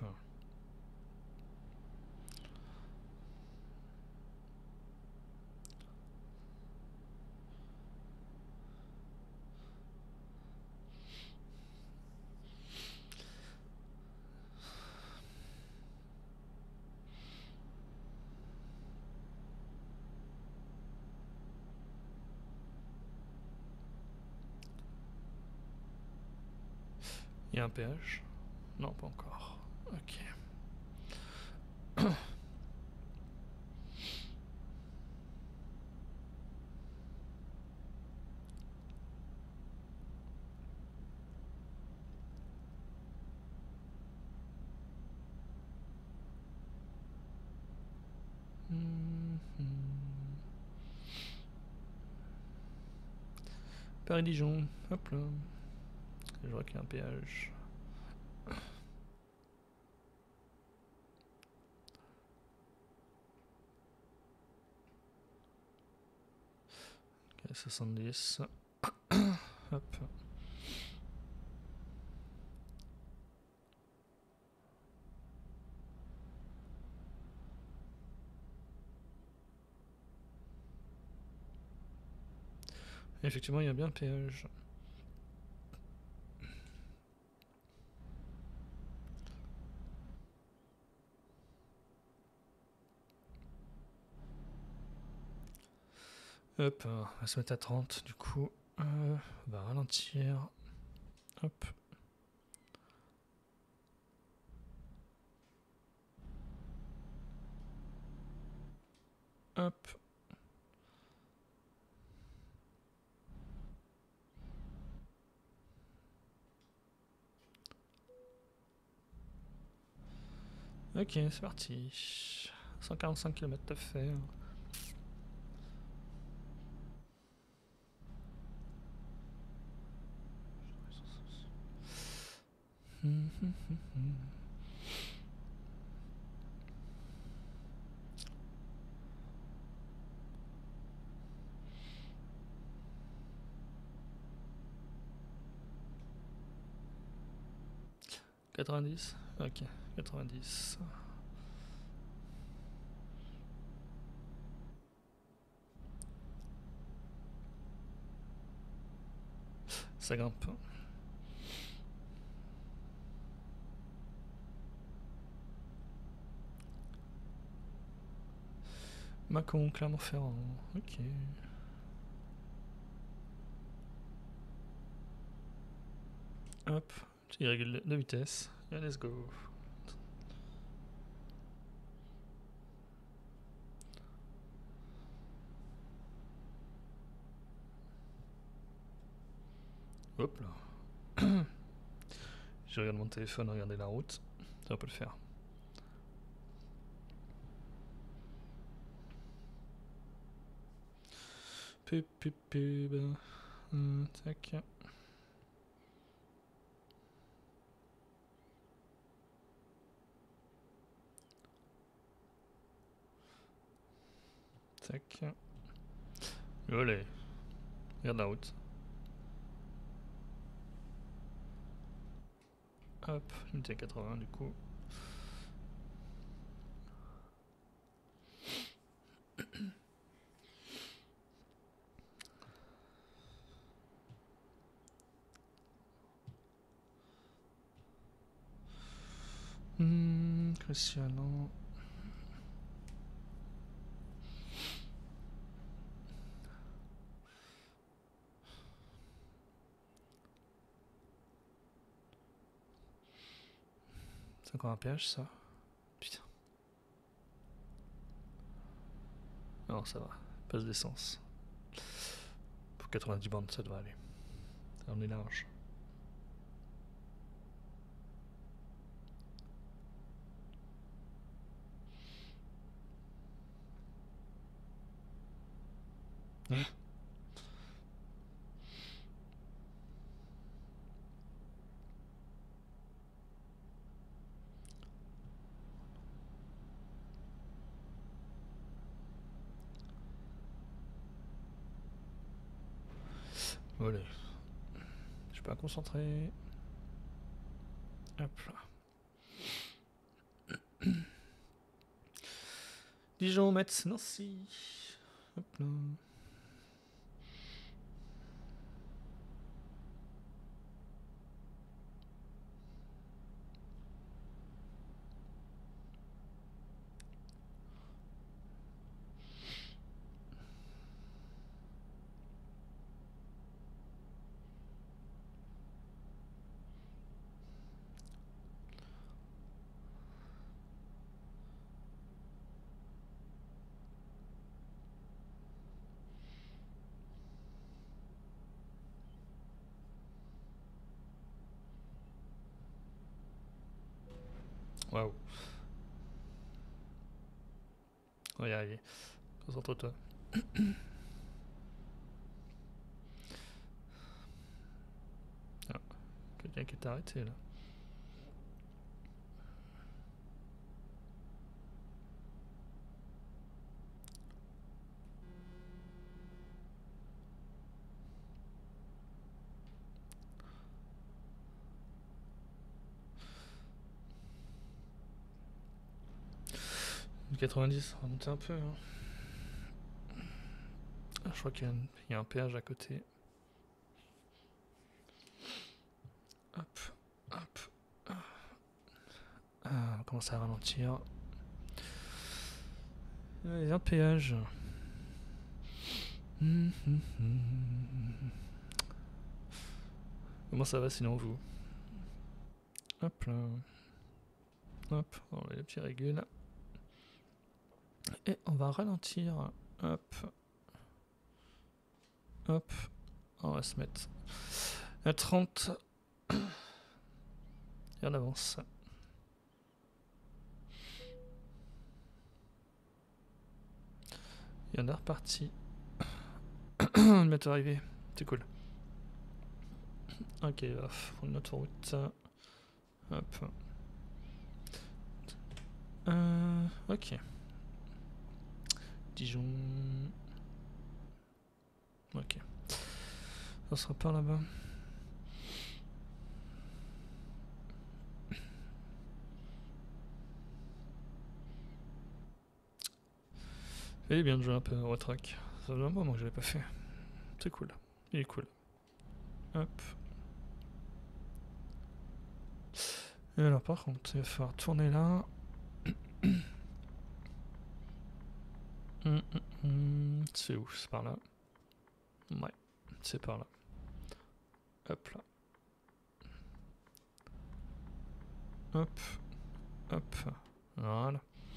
Il y a un péage? Non, pas encore. Ok. Paris-Dijon, hop là. Je vois qu'il y a un péage. Ok, 70. Hop. Effectivement, il y a bien un péage. Hop, on va se mettre à 30 du coup. On va ralentir. Hop. Hop. Ok, c'est parti. 145 km à faire. « 90 ? Ok, 90. Ça grimpe. Mâcon, Clermont-Ferrand. Ok. Hop, petit règle de vitesse. Et let's go. Hop là. Je regarde mon téléphone, regarder la route. Ça va pas le faire. Pub, pub, pub. Tac. Tac. Allez. Regarde la route. Hop, unité 80 du coup. Cristiano. C'est encore un péage ça? Putain. Non, ça va. Passe d'essence. Pour 90 bandes, ça devrait aller. On est large. Hein? Allez. Je suis pas concentré. Hop là. Dijon, Metz, Nancy. Hop là. Waouh. On va y arriver. Concentre-toi. Ah, quelqu'un qui est arrêté là. Du 90, on va monter un peu. Hein. Ah, je crois qu'il y a un péage à côté. Hop, hop. Ah, on commence à ralentir. Il y a un péage. Comment ça va sinon vous? Hop là. Hop, on a les petits régules. Et on va ralentir. Hop. Hop. On va se mettre à 30. Et on avance. Et on est reparti. On est arrivé. C'est cool. Ok, on va prendre une autoroute. Hop. Ok. Dijon. Ok. On sera par là-bas. Il est bien de jouer un peu au track. Ça faisait un moment que je l'avais pas fait. C'est cool. Il est cool. Hop. Et alors par contre, il va falloir tourner là. C'est où? C'est par là. Ouais, c'est par là. Hop là. Hop. Hop. Voilà.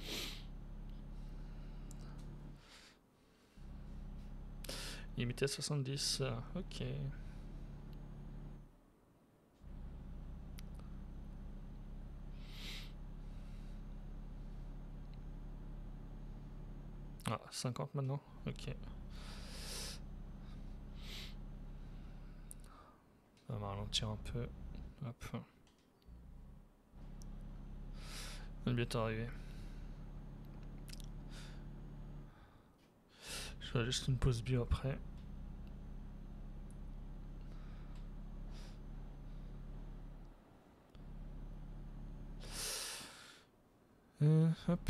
Limité à 70. Ok. Ah, 50 maintenant? Ok. On va ralentir un peu. Hop. On est bientôt arrivé. Je ferai juste une pause bio après. Hop.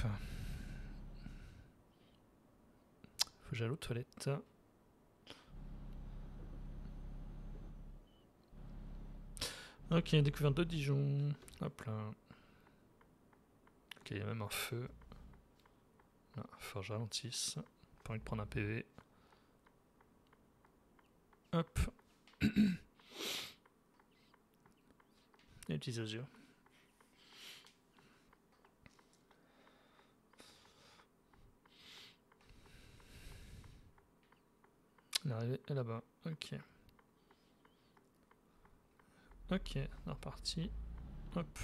Faut que j'aille aux toilettes. Ok, découverte de Dijon. Hop là. Ok, il y a même un feu. Ah, faut que je ralentisse. Pas envie de prendre un PV. Hop. Les petits osios. L'arrivée est là-bas. Ok. Ok, on est reparti. Hop.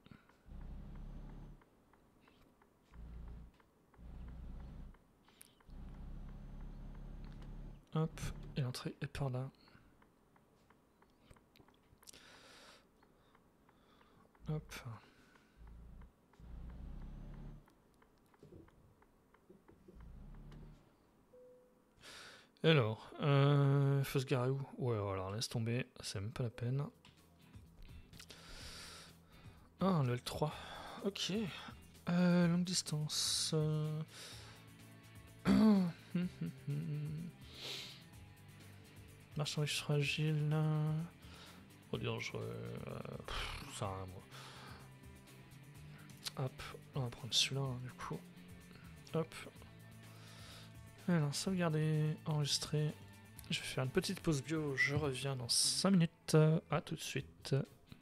Hop. Et l'entrée est par là. Hop. Alors, faut se garer où? Ouais, alors laisse tomber, c'est même pas la peine. Ah, le L3. Ok. Longue distance. Marchandise fragile. Trop dangereux. Ça rien, moi. Hop, on va prendre celui-là, hein, du coup. Hop. Alors, sauvegarder, enregistrer. Je vais faire une petite pause bio, je reviens dans 5 minutes. A tout de suite.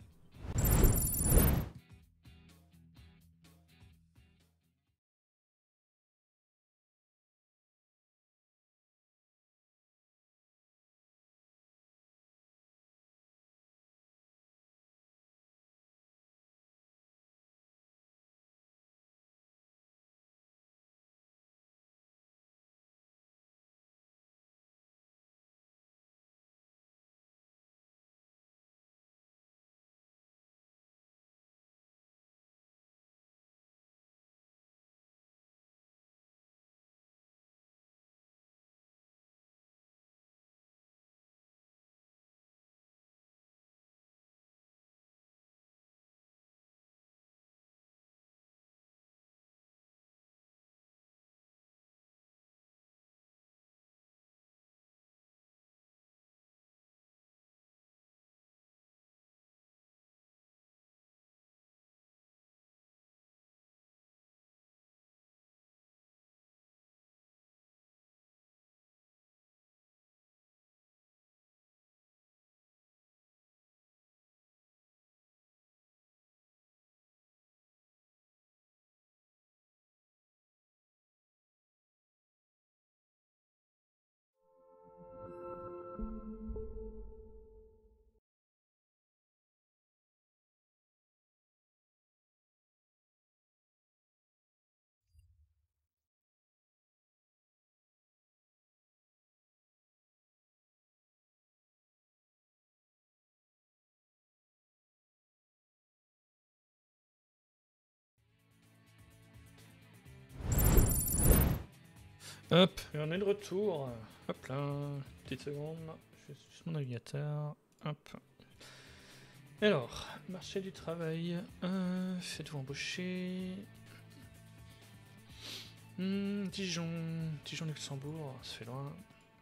Hop, et on est de retour. Hop là, petite seconde. Je suis sur mon navigateur. Hop. Alors, marché du travail. Faites-vous embaucher. Dijon. Dijon, Luxembourg, ça fait loin.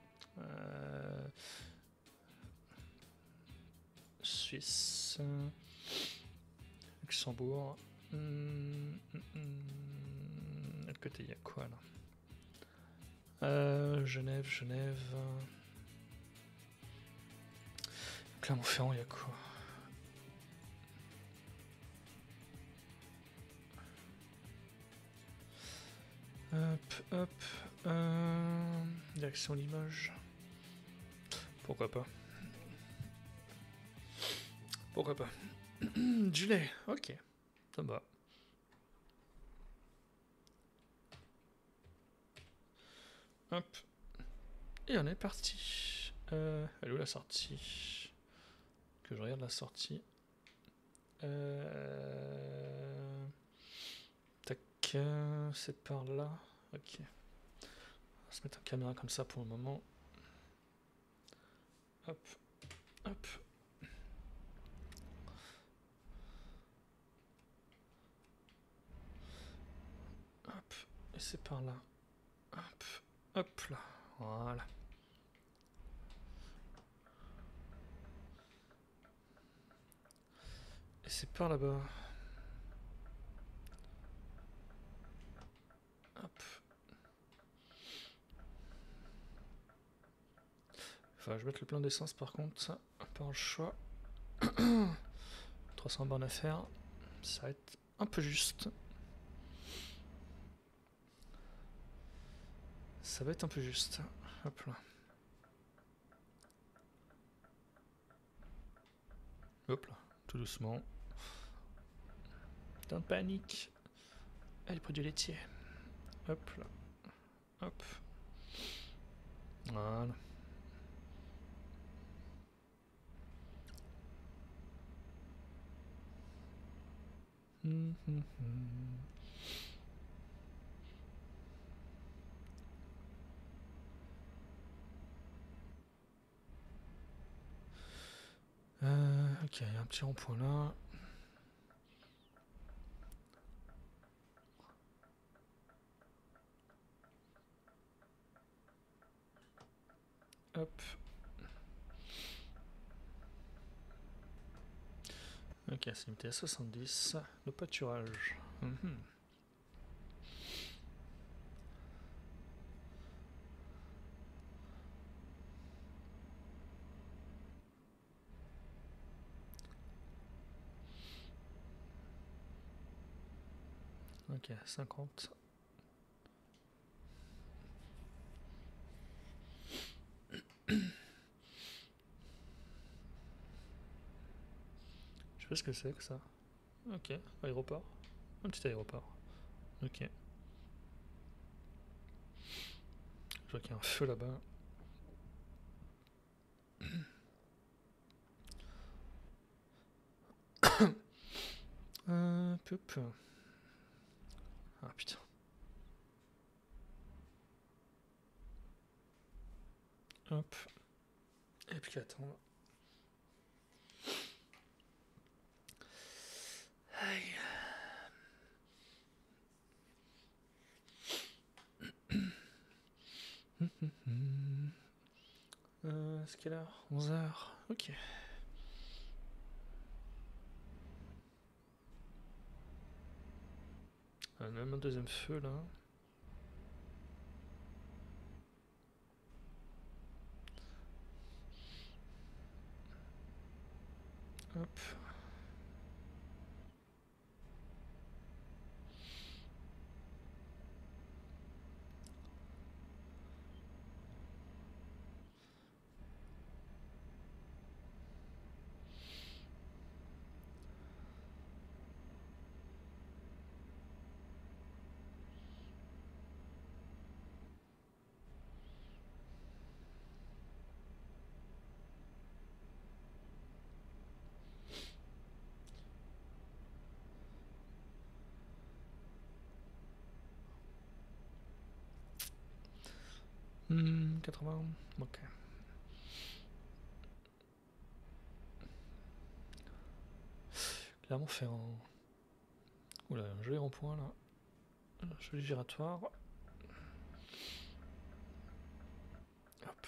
Suisse. Luxembourg. De l'autre côté, il y a quoi là? Genève, Genève. Clermont-Ferrand, il y a quoi? Hop, hop. Direction Limoges. Pourquoi pas? Pourquoi pas? Du lait, ok. Ça me va. Hop. Et on est parti. Elle est où la sortie? Que je regarde la sortie. Tac. C'est par là. Ok. On va se mettre en caméra comme ça pour le moment. Hop. Hop. Hop. Et c'est par là. Hop. Hop là. Voilà. Et c'est par là-bas. Hop. Enfin, je vais mettre le plein d'essence par contre, ça, pas le choix. 300 bornes à faire, ça va être un peu juste. Ça va être un peu juste. Hop là. Hop là, tout doucement. Putain de panique. Ah, les produits laitiers. Hop là. Hop. Voilà. Ok, il y a un petit rond-point là. Hop. Ok, c'est limité à 70. Le pâturage. Ok, 50. Je sais pas ce que c'est que ça. Ok, aéroport. Un petit aéroport. Ok. Je vois qu'il y a un feu là-bas. Peu. Ah putain. Hop. Et puis attends. Aïe. C'est quelle heure? 11h. Ok. Même un deuxième feu là. Hop. Hmm, 80. Ok. Clermont-Ferrand. Oula, un joli rond-point là. Un joli giratoire. Hop.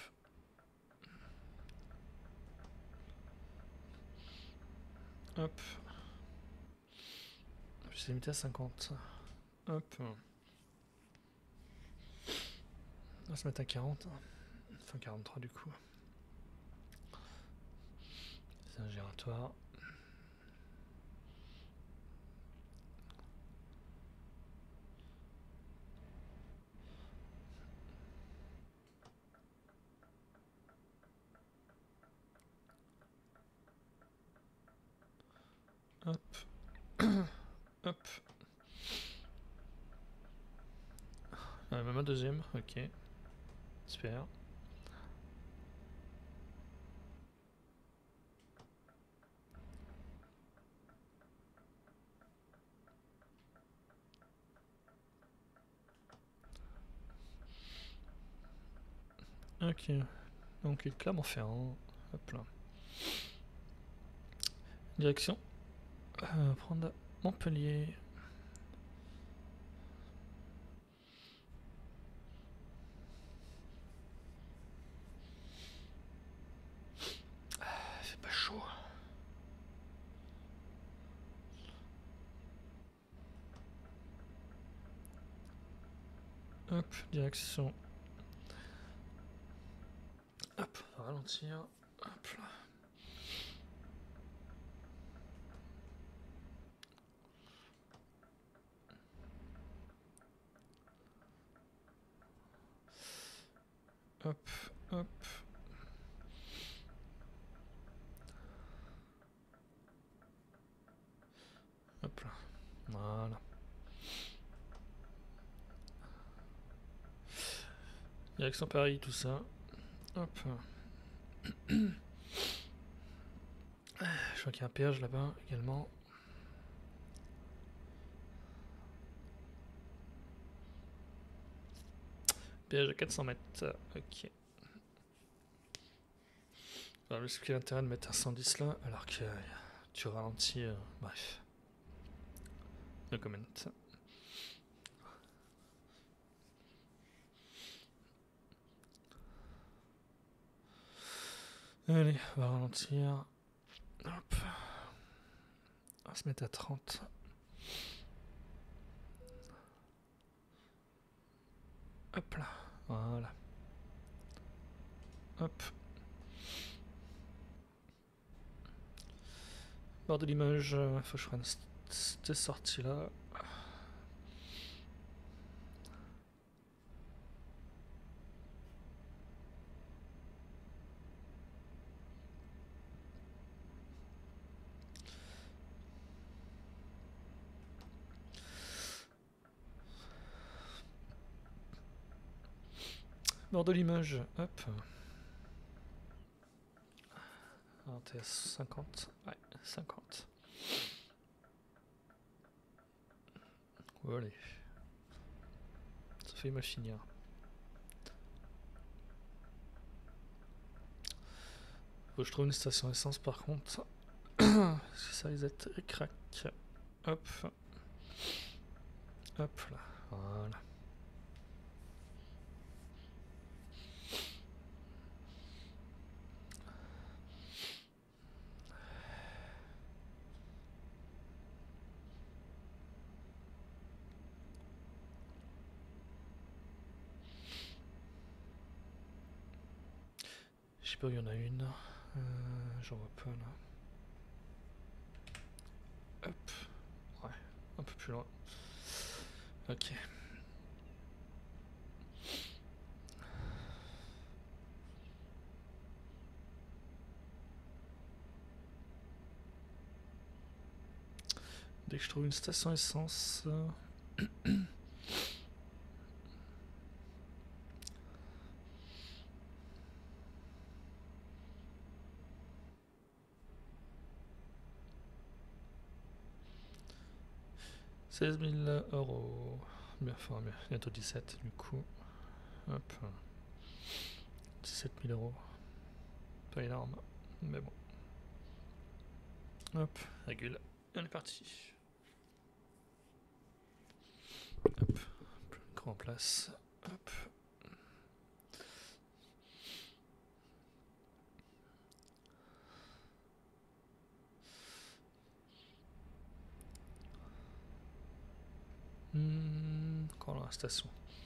Hop. C'est limité à 50. Hop. On va se mettre à 40. Enfin 43 du coup. C'est un giratoire. Hop. Hop. Même un deuxième. Ok. Super. Ok. Donc Clermont-Ferrand. Hop là. Direction. Prendre Montpellier. C'est pas chaud. Hop, direction. Hop, on va ralentir. Hop là. Hop, hop. Hop là. Voilà. Direction Paris, tout ça. Hop. Je vois qu'il y a un péage là-bas également. Péage à 400 mètres. Ok. Alors, est-ce qu'il y a intérêt de mettre un 110 là alors que tu ralentis. Bref. No comment. Allez, on va ralentir. Hop. On va se mettre à 30. Hop là. Voilà. Hop. Bord de Limoges, faut que je prenne cette sortie là. Bord de Limoges, hop. Alors t'es à 50. Ouais, 50. Allez. Ça fait mal finir. Faut que je trouve une station essence par contre. Parce que ça risque d'être ric-rac. Hop. Hop là. Voilà. Je sais pas où il y en a une. J'en vois pas là. Hop. Ouais, un peu plus loin. Ok. Dès que je trouve une station essence. 16 000 euros. Bien, enfin, bientôt 17 du coup. Hop. 17 000 euros. Pas énorme, mais bon. Hop, régule. Et on est parti. Hop, grand place. Hop. Encore dans la station.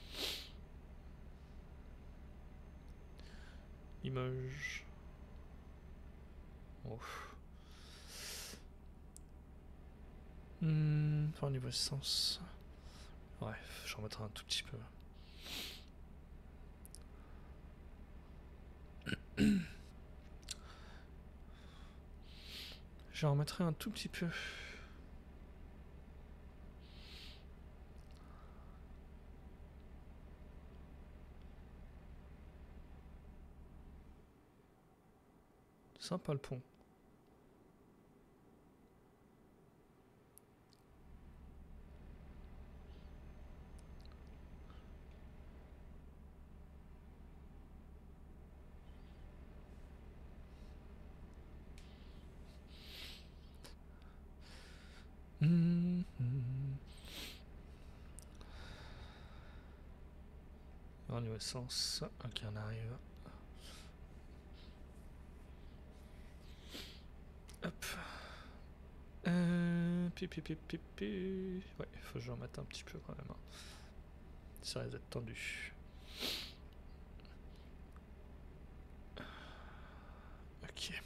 Limoges. Ouf. Enfin, au niveau essence. Ouais, j'en remettrai un tout petit peu. J'en remettrai un tout petit peu. Sympa le pont. Au niveau essence. Ok, on arrive. Hop. Ouais, faut que je remette un petit peu quand même. Ça risque d'être tendu. Ok.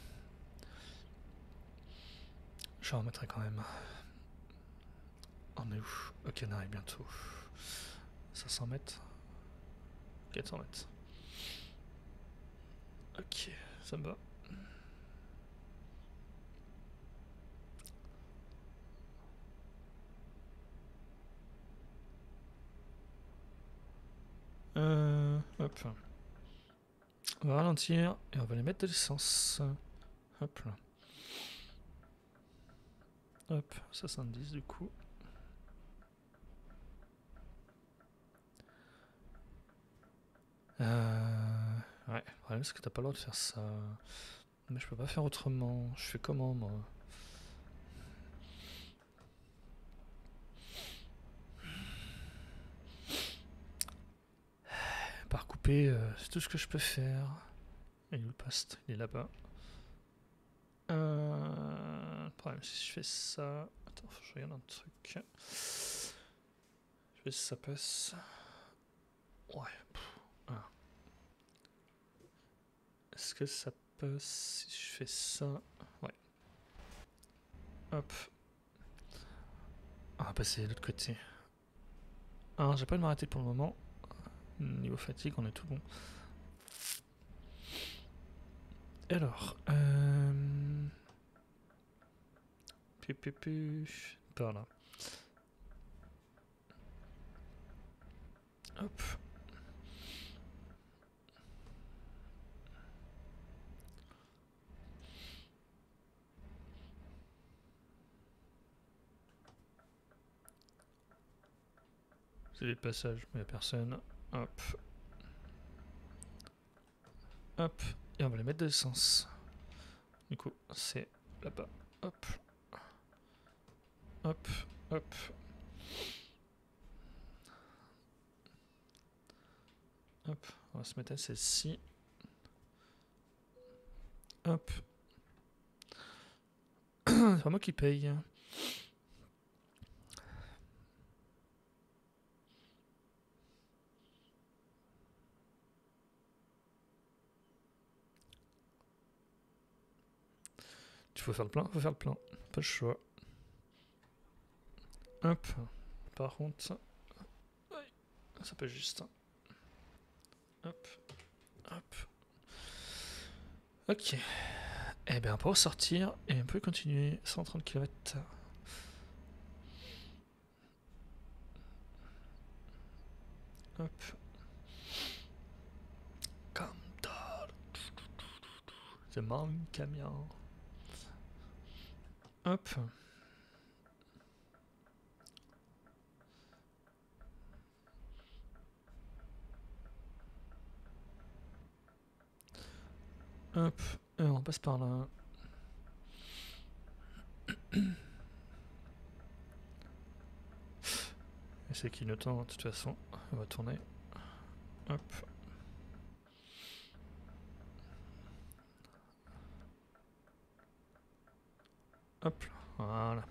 Je remettrai quand même. On est où? Ok, on arrive bientôt. 500 mètres. 400 mètres. Ok, ça me va. Hop. On va ralentir et on va les mettre de l'essence. Hop là. Hop, 70 du coup. Ouais, le problème c'est que t'as pas le droit de faire ça. Mais je peux pas faire autrement. Je fais comment moi? Par couper, c'est tout ce que je peux faire. Et où le poste? Il est là-bas. Le problème, si je fais ça... Attends, faut que je regarde un truc. Je vais si ça passe. Ouais. Ah. Est-ce que ça passe si je fais ça? Ouais. Hop. On va passer de l'autre côté. Alors, j'ai pas de m'arrêter pour le moment. Niveau fatigue, on est tout bon. Alors, par là. Hop. C'est des passages, mais il n'y a personne. Hop. Hop. Et on va les mettre de l'essence. Du coup, c'est là-bas. Hop. Hop. Hop. Hop. On va se mettre à celle-ci. Hop. C'est pas moi qui paye. Il faut faire le plein, faut faire le plein. Pas le choix. Hop. Par contre, ça peut juste. Hop. Hop. Ok. Eh bien, on peut ressortir et on peut continuer 130 km. Hop. Comme ça. C'est mon camion. Hop. Hop. Et on passe par là. Et c'est qui le temps, de toute façon. On va tourner. Hop. Hop. Voilà.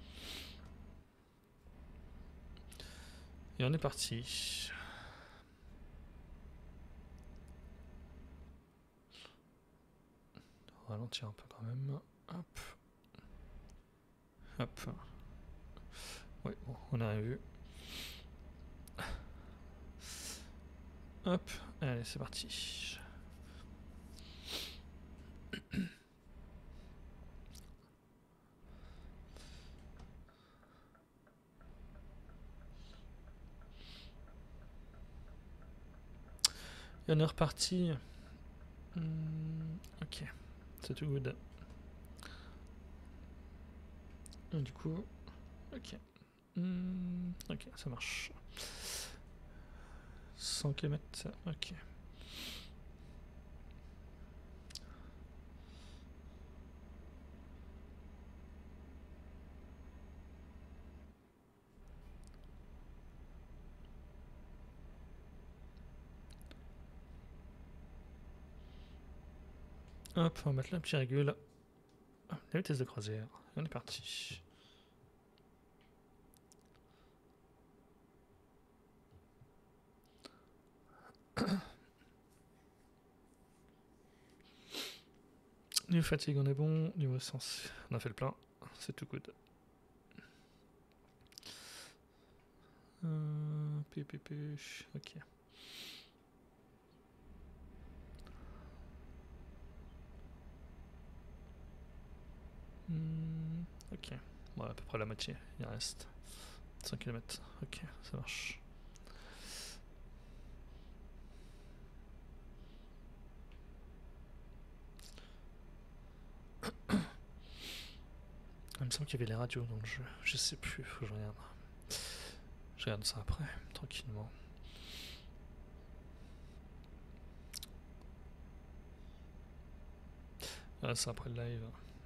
Et on est parti. On va ralentir un peu quand même. Hop. Hop. Oui, bon, on a vu. Hop. Allez, c'est parti. Et on est reparti. Ok, c'est tout good. Et du coup, ok. Ok, ça marche. 100 km, ok. Hop, on va mettre la petite régule. La vitesse de croisière. Et on est parti. Niveau fatigue, on est bon. Niveau essence, on a fait le plein. C'est tout good. Ok. Ok. Bon, à peu près la moitié. Il reste 100 km. Ok, ça marche. Il me semble qu'il y avait les radios dans le jeu. Je sais plus, faut que je regarde. Je regarde ça après, tranquillement. Ah, c'est après le live.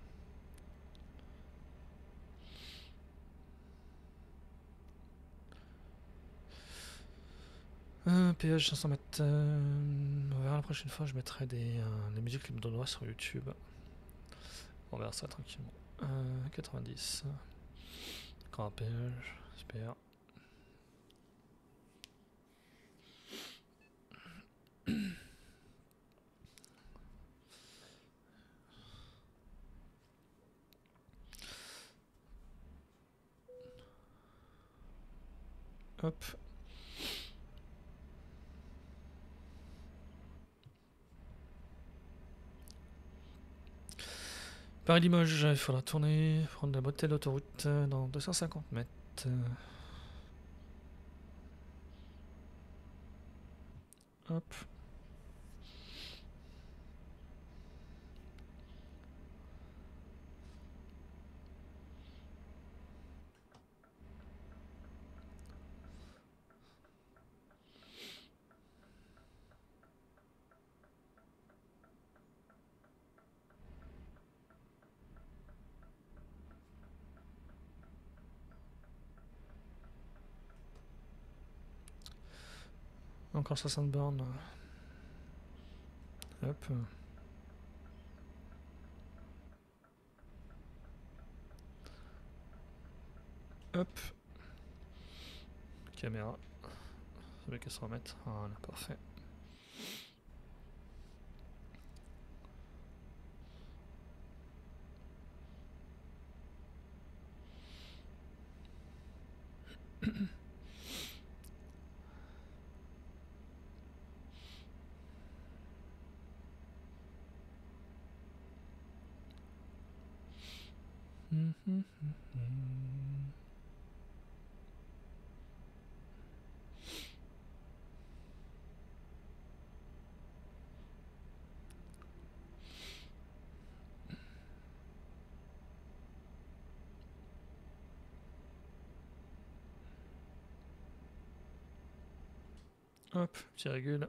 Péage 500 mètres. On verra la prochaine fois, je mettrai des musiques libres de droit sur YouTube. On verra ça tranquillement. 90. Grappage, super. Hop. Paris-Limoges, il faudra tourner, prendre la bretelle d'autoroute dans 250 mètres. Hop. Encore 60 bornes. Hop. Hop. Caméra. Ça veut qu'elle se remette. Voilà, parfait. Hop, petit régule.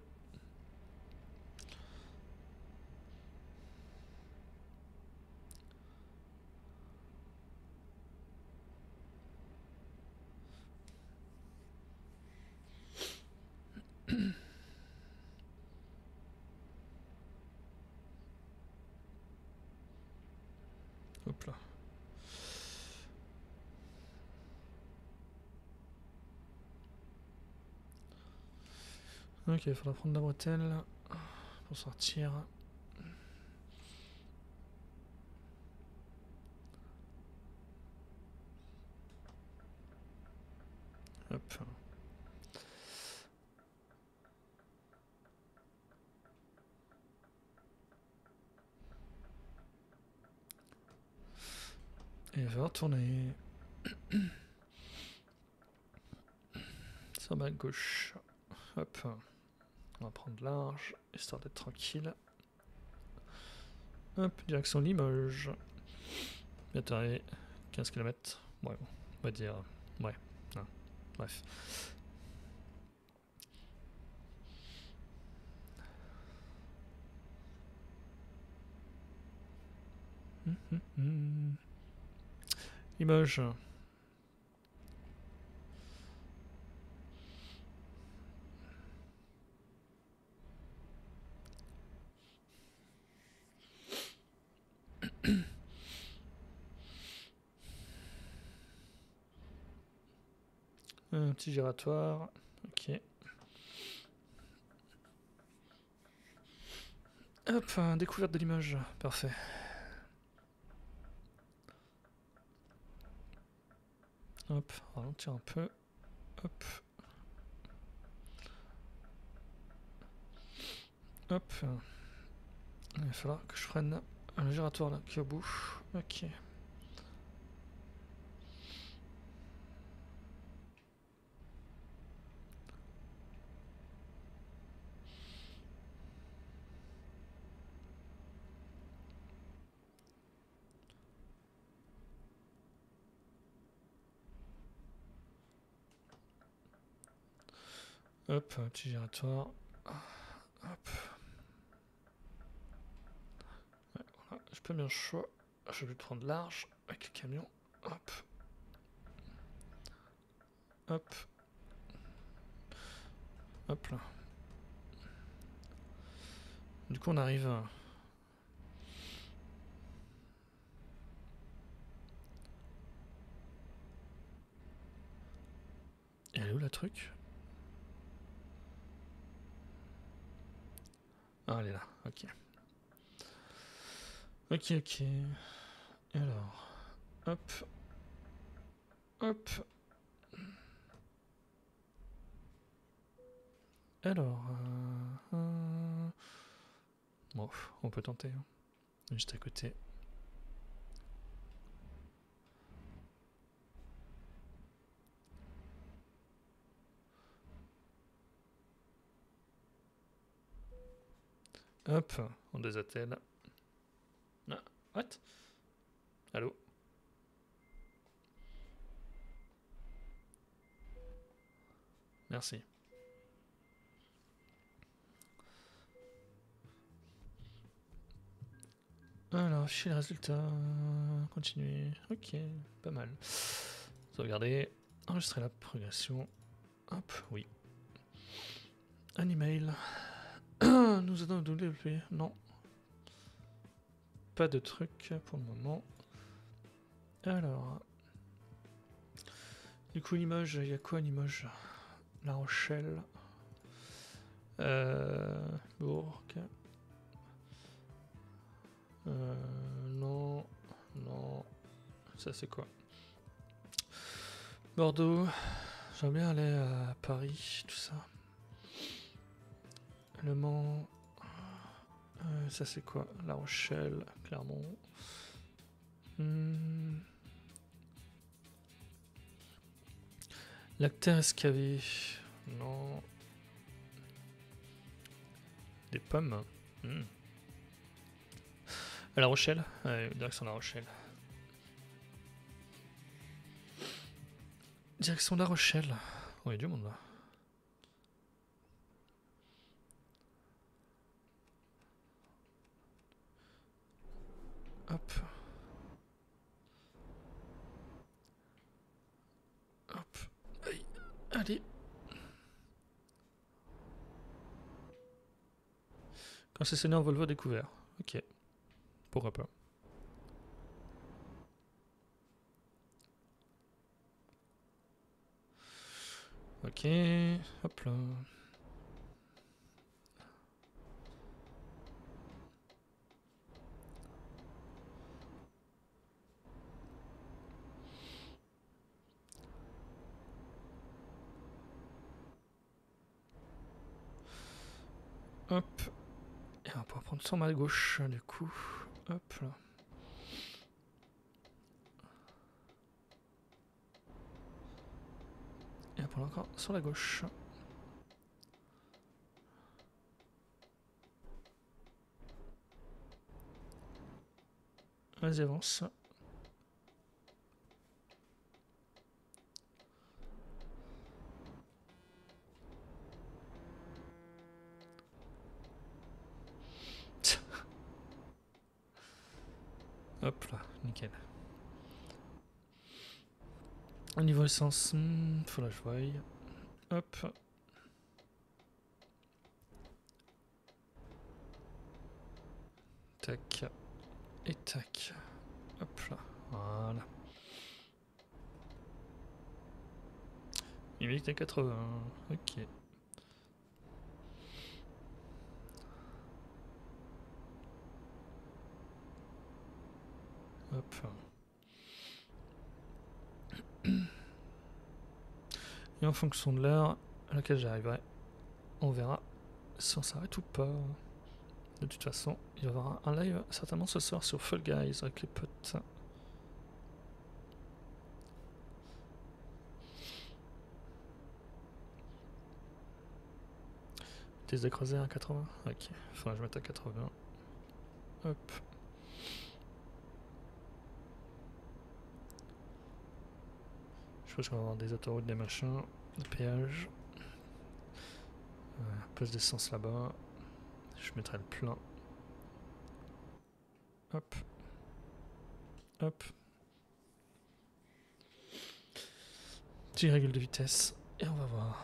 Hop là. Ok, il faudra prendre la bretelle pour sortir. Hop. Et il va retourner. Sur ma gauche. Hop. On va prendre large, histoire d'être tranquille. Hop, direction Limoges. Bientôt arrivé. 15 km. Ouais, on va dire. Ouais. Non. Bref. Limoges. Un petit giratoire. Ok. Hop, découverte de Limoges. Parfait. Hop, ralentir un peu. Hop. Hop. Il va falloir que je prenne un giratoire là qui est au bout. Ok. Hop, un petit giratoire. Hop. Ouais, voilà, j'ai pas bien le choix. Je vais prendre large avec le camion. Hop. Hop. Hop là. Du coup, on arrive truc. Ah, elle est là, ok. Ok, ok. Alors, hop. Hop. Alors, bon, on peut tenter. Hein. Juste à côté. Hop, on désattelle. Ah, what? Allô? Merci. Alors, afficher les résultats. Continuer. Ok, pas mal. Sauvegarder. Enregistrer la progression. Hop, oui. Un email. Nous allons nous développer. Non. Pas de truc pour le moment. Alors. Du coup, Limoges, il y a quoi Limoges? La Rochelle. Bourg. Non. Non. Ça, c'est quoi? Bordeaux. J'aimerais bien aller à Paris, tout ça. Le Mans. Ça, c'est quoi? La Rochelle. Clermont. Lactaire escavé. Non. Des pommes. À La Rochelle. Direction La Rochelle. Direction La Rochelle. Oh, il y a du monde là. Hop. Hop. Aïe. Allez. Concessionnaire Volvo découvert. Ok. Pourquoi pas. Ok. Hop là. Hop. Et on va prendre sur ma gauche, du coup. Hop là. Et on prend encore sur la gauche. Vas-y, avance. Hop là, nickel. Au niveau essence, faut la joie. Hop. Tac. Et tac. Hop là. Voilà. Il est à 80. Ok. Hop. Et en fonction de l'heure à laquelle j'arriverai, on verra si on s'arrête ou pas. De toute façon, il y aura un live certainement ce soir sur Fall Guys avec les potes. Test de creuser à 80. Ok, faudra que je mette à 80. Hop. Je pense qu'on va avoir des autoroutes, des machins, des péages. Place d'essence là-bas. Je mettrai le plein. Hop. Hop. Petit règle de vitesse. Et on va voir.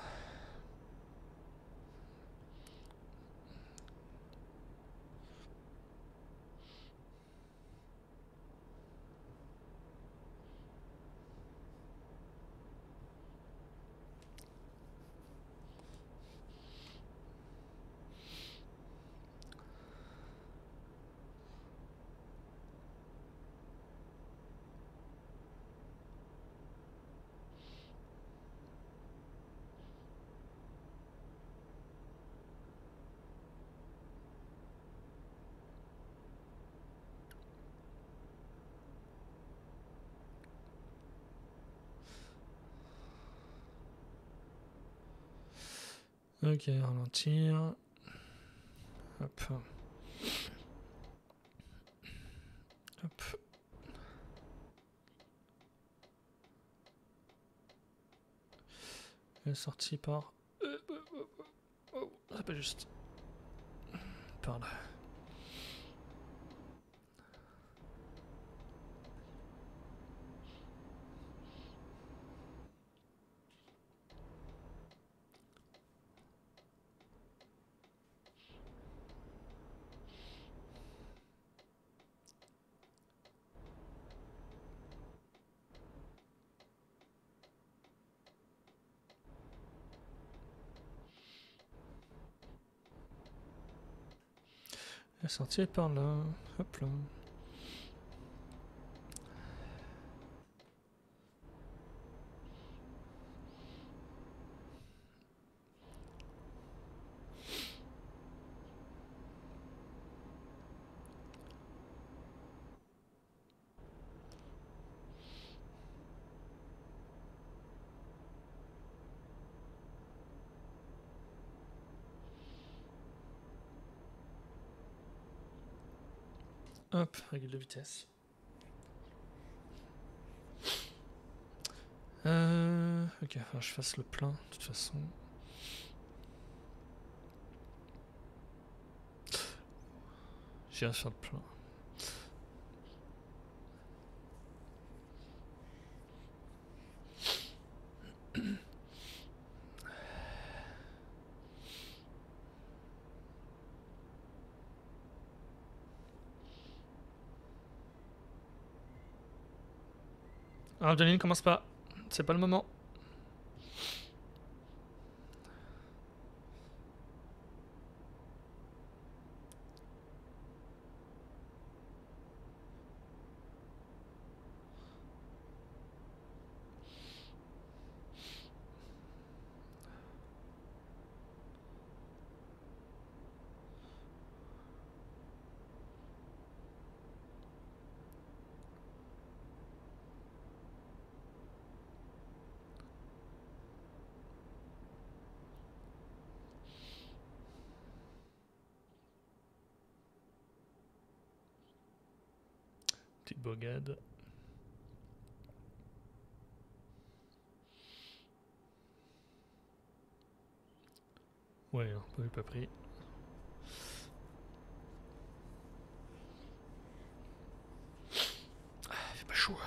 Ok, ralentir. Hop. Hop. Elle est sortie par... Oh, c'est pas juste. Par là. Elle est sortie par là. Hop là. Hop, règle de vitesse. Ok, enfin je fasse le plein de toute façon. J'irai faire le plein. Ah, Janine, commence pas. C'est pas le moment. Petite bogade. Ouais, pas pris. Ah, il fait pas chaud.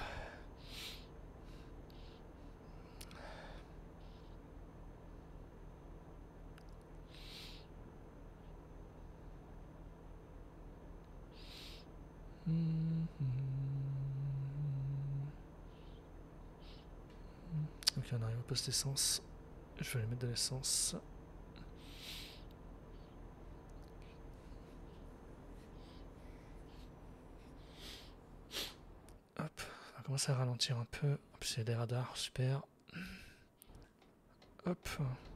Ok, on arrive au poste essence. Je vais aller mettre de l'essence. Hop, on va commencer à ralentir un peu. En plus, il y a des radars, super. Hop.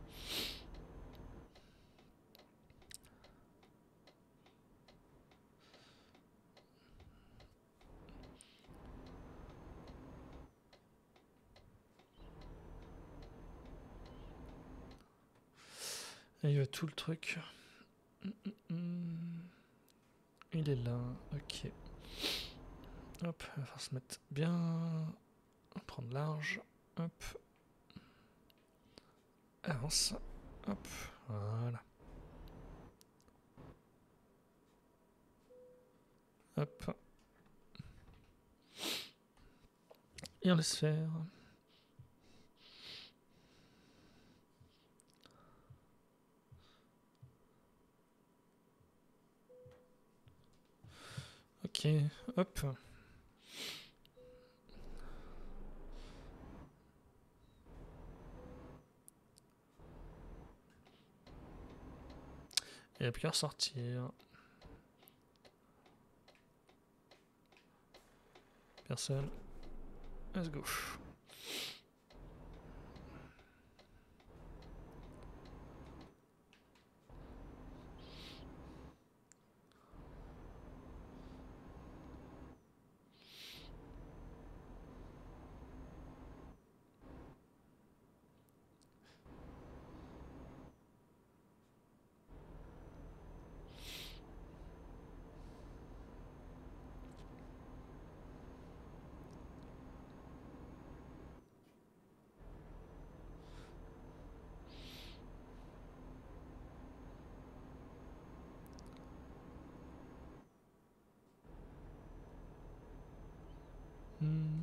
Et il y a tout le truc. Il est là, ok. Hop, il va falloir se mettre bien. Prendre large. Hop. Avance. Hop. Voilà. Hop. Et on laisse faire. Ok, hop. Il n'y a plus qu'à ressortir. Personne. Let's go.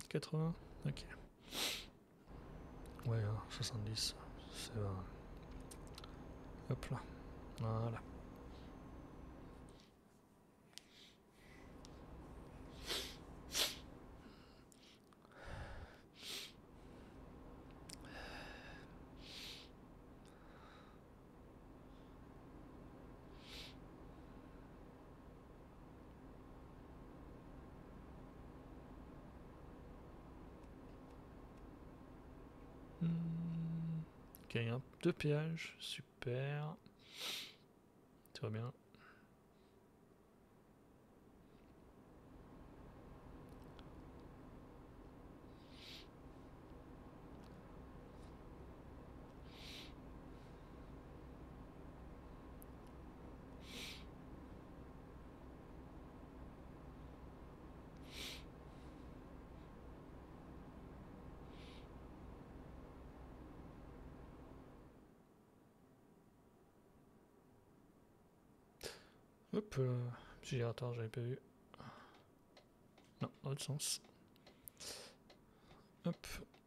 80. Ok. Ouais, 70. C'est vrai. Hop là. Voilà. Ok, deux péages. Super. Tout va bien. Hop, petit gérateur, j'avais pas vu. Non, dans l'autre sens. Hop.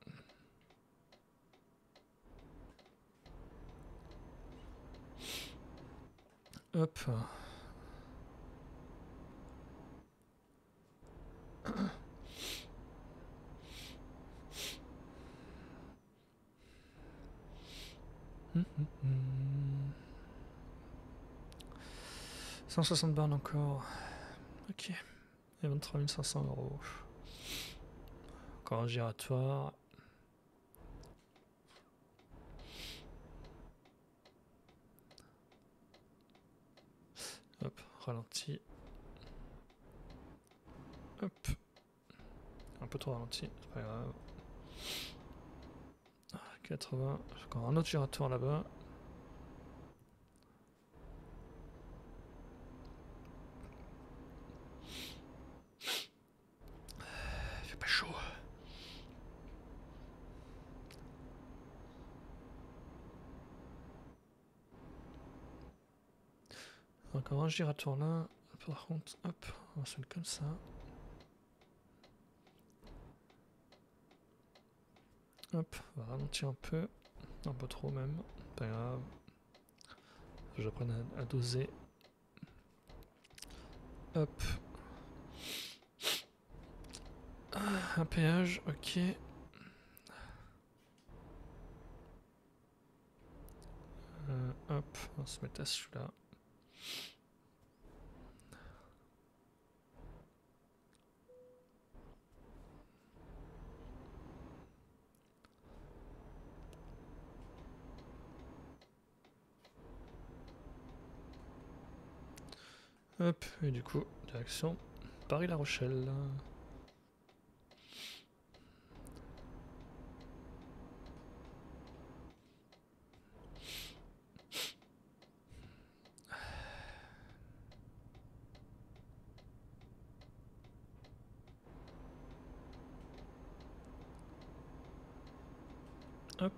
Hop. Hum, hum, hum. 160 bornes encore. Ok. Et 23 500 €. Encore un giratoire. Hop, ralenti. Hop. Un peu trop ralenti, c'est pas grave. 80. Encore un autre giratoire là-bas. Il fait pas chaud. Encore un giratoire là. Par contre, hop, on va se mettre comme ça. Hop, on va ralentir un peu. Un peu trop même. Pas grave. Faut que j'apprenne à doser. Hop. Un péage, ok. Hop, on va se mettre à celui-là. Hop, et du coup, direction Paris-La Rochelle. Hop.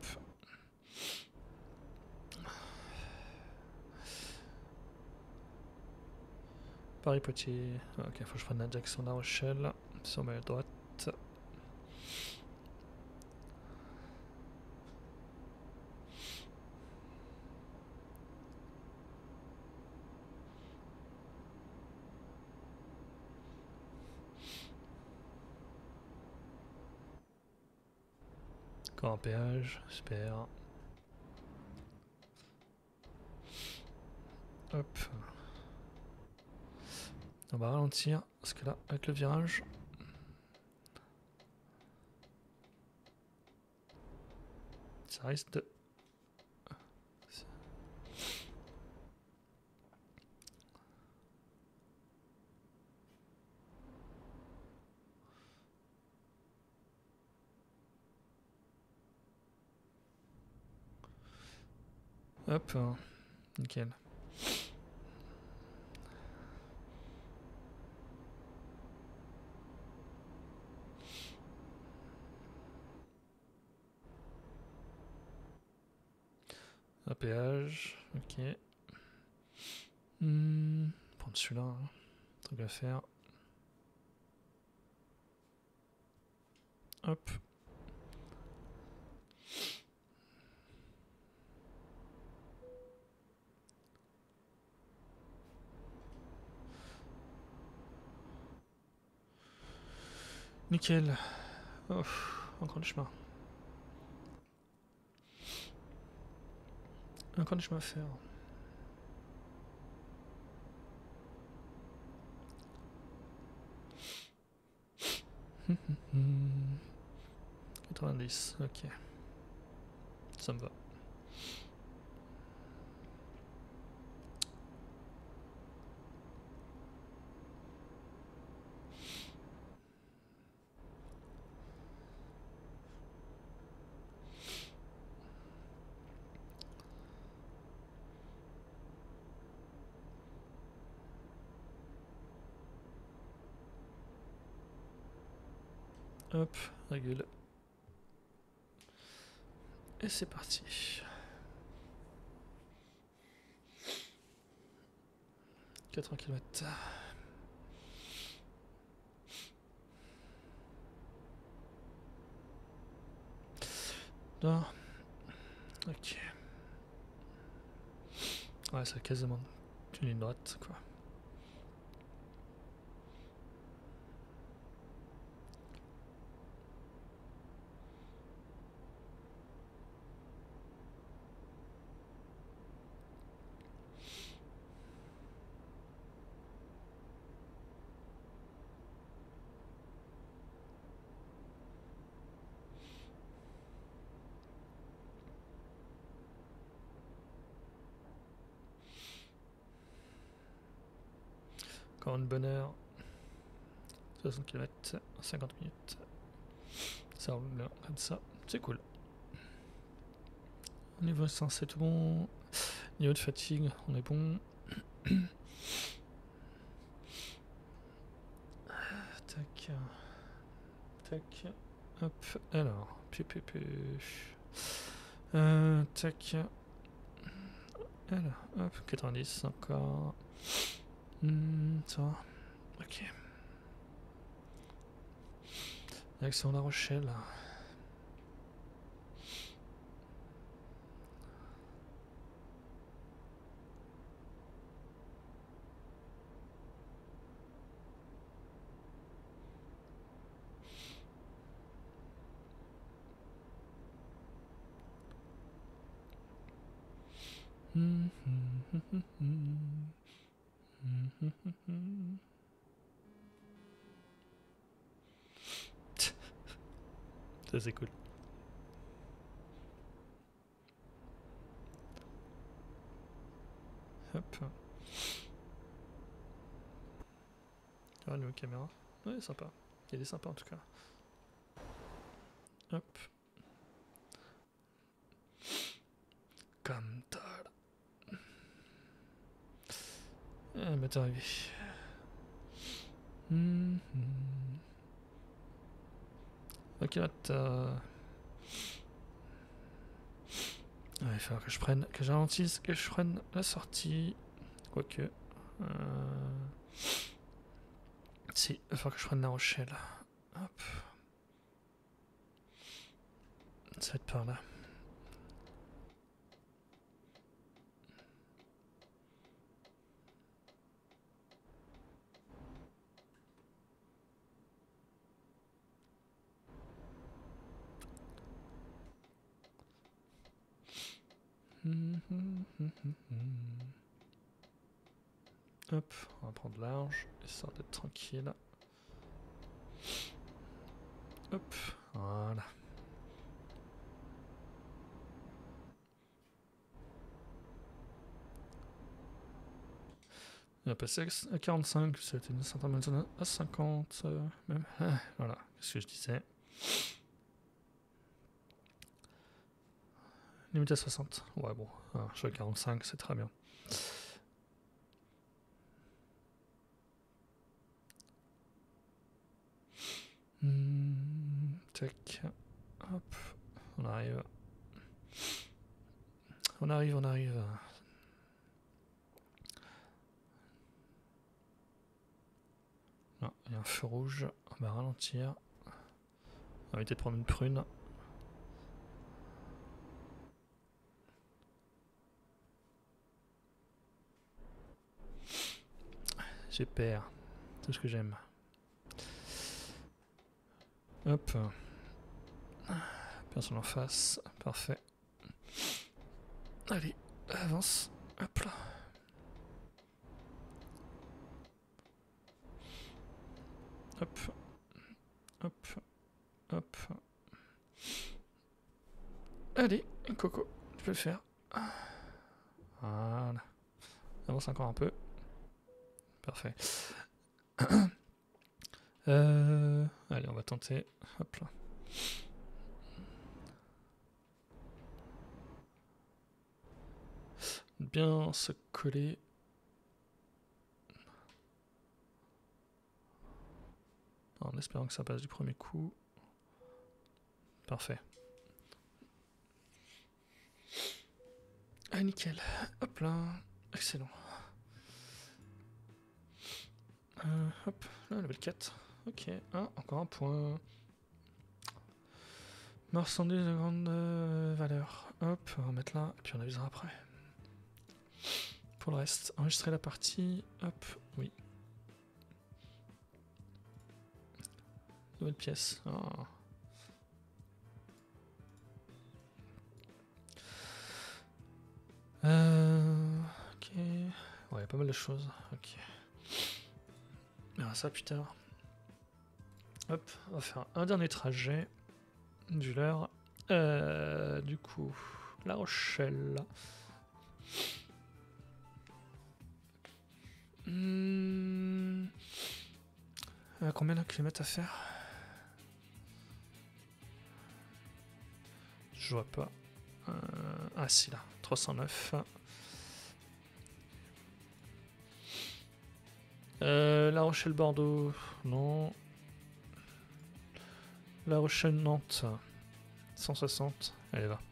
Paris-Poitiers. Ok, faut que je prenne la direction La Rochelle. Sur ma droite. Encore un péage, super. Hop. On va ralentir, parce que là, avec le virage... Ça risque de... Hop, nickel. Un péage, ok. Prendre celui-là, hein. Truc à faire. Hop. Nickel. Oh, encore du chemin. Encore du chemin à faire. Hum, 90, ok. Ça me va. Hop, régule. Et c'est parti. 80 km. Là. Ok. Ouais, c'est quasiment une ligne droite, quoi. Encore une bonne heure. 60 km, 50 minutes. Ça roule bien, comme ça. C'est cool. Niveau essence, c'est tout bon. Niveau de fatigue, on est bon. Tac. Tac. Hop. Alors. Tac. Alors. Hop. 90 encore. Ça va. Ok. Direction La Rochelle. Ça c'est cool. Hop. Ah, nouveau caméra. Ouais, sympa. Il est sympa en tout cas. Hop. Comme tal. Ah, m'est arrivé. Ok, là, il va falloir que je prenne, que j'alentisse, que je prenne la sortie. Quoique. Si, il va falloir que je prenne La Rochelle. Hop. Ça va être par là. Hop, on va prendre large, histoire d'être tranquille. Hop, voilà. On va passer à 45, c'était une certaine zone à 50 même. Voilà, qu'est-ce que je disais. Limite à 60. Ouais, bon, je suis à 45, c'est très bien. Tac. Hop. On arrive. On arrive. Non, il y a un feu rouge. On va ralentir. va éviter de prendre une prune. Super, tout ce que j'aime. Hop. Personne en face, parfait. Allez, avance. Hop là. Hop. Hop. Hop. Allez, Coco, tu peux le faire. Voilà. Avance encore un peu. Parfait. Allez, on va tenter. Hop là. Bien se coller. En espérant que ça passe du premier coup. Parfait. Ah, nickel. Hop là. Excellent. Hop, là, level 4. Ok, encore un point. Marchandise de grande valeur. Hop, on va mettre là, et puis on avisera après. Pour le reste, enregistrer la partie. Hop, oui. Nouvelle pièce. Oh. Ok. Ouais, y a pas mal de choses. Ok. On verra ça plus tard. Hop, on va faire un dernier trajet. Du leurre. Du coup, La Rochelle. Combien de kilomètres à faire? Je vois pas. Ah si, là, 309. La Rochelle-Bordeaux, non. La Rochelle-Nantes, 160. Allez, va.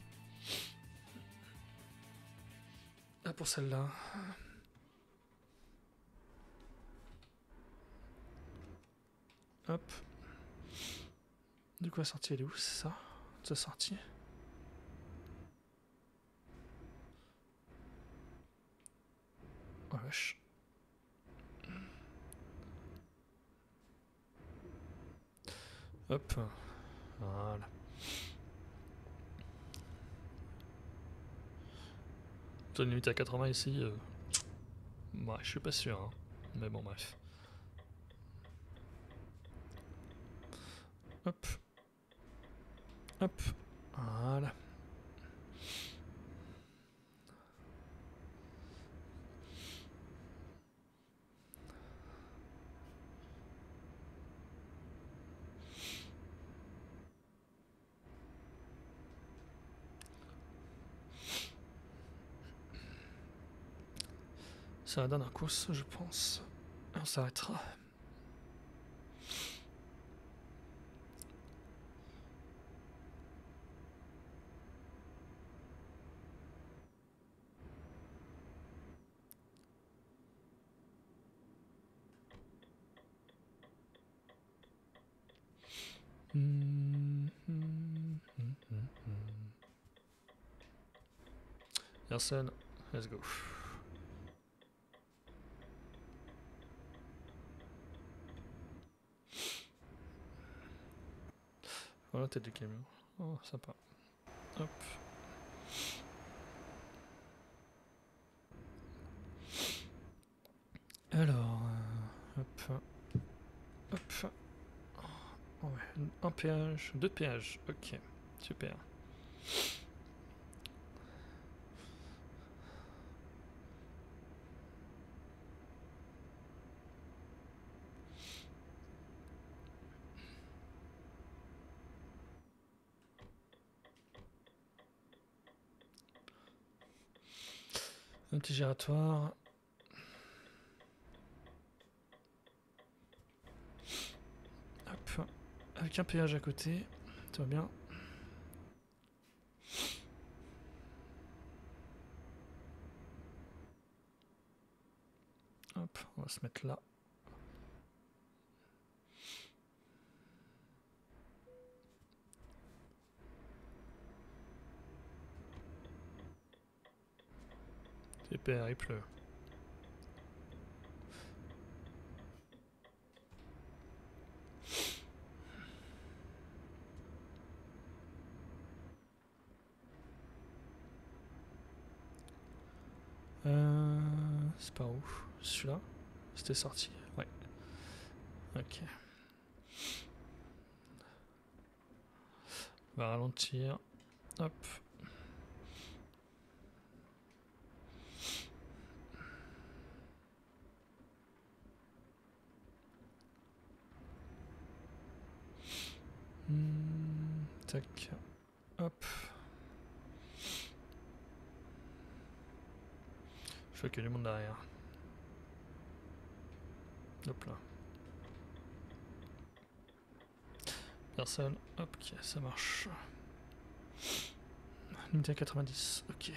Ah, pour celle-là. Hop. Du coup, la sortie, elle est où? C'est ça? Sa sortie? Oh vache. Hop. Voilà. Zone limite à 80 ici. Ouais, je suis pas sûr. Hein. Mais bon, bref. Hop. Hop. Voilà. C'est la dernière course, je pense. Et on s'arrêtera. Personne, let's go. Voilà, tête du camion. Oh, sympa. Hop. Alors, hop. Hop. Oh, ouais. Un péage, deux péages. Ok, super. Un petit giratoire. Hop. Avec un péage à côté. Tout va bien. Hop, on va se mettre là. Super, il pleut. C'est par où? Celui-là? C'était sorti? Ouais. Ok. On va ralentir. Hop. Tac. Hop. Je vois qu'il y a du monde derrière. Hop là. Personne. Hop, ok, ça marche. Limité à 90, ok.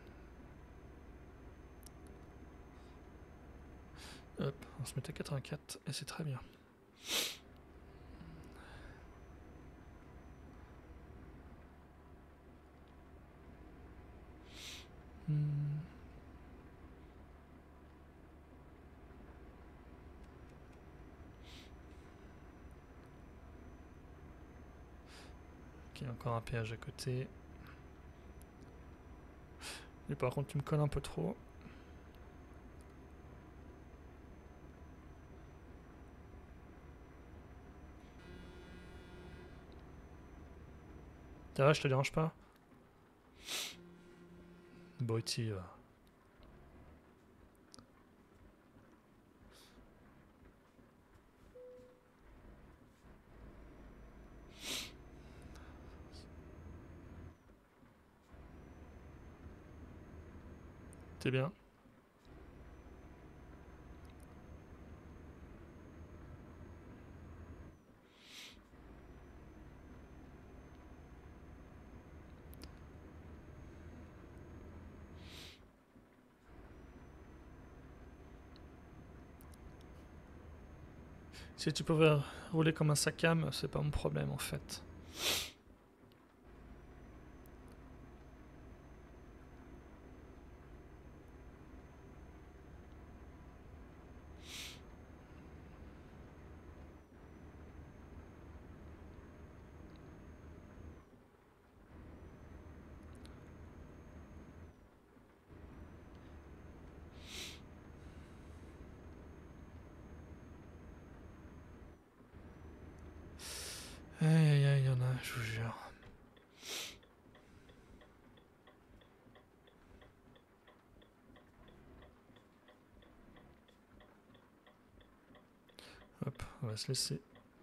Hop, on se met à 84 et c'est très bien. Ok, encore un péage à côté. Et par contre, tu me colles un peu trop. Ça va, je te dérange pas? Bon, ici, t'es bien. Si tu pouvais rouler comme un sac à âme, c'est pas mon problème en fait. Aïe aïe aïe, y'en a, je vous jure. Hop, on va se laisser.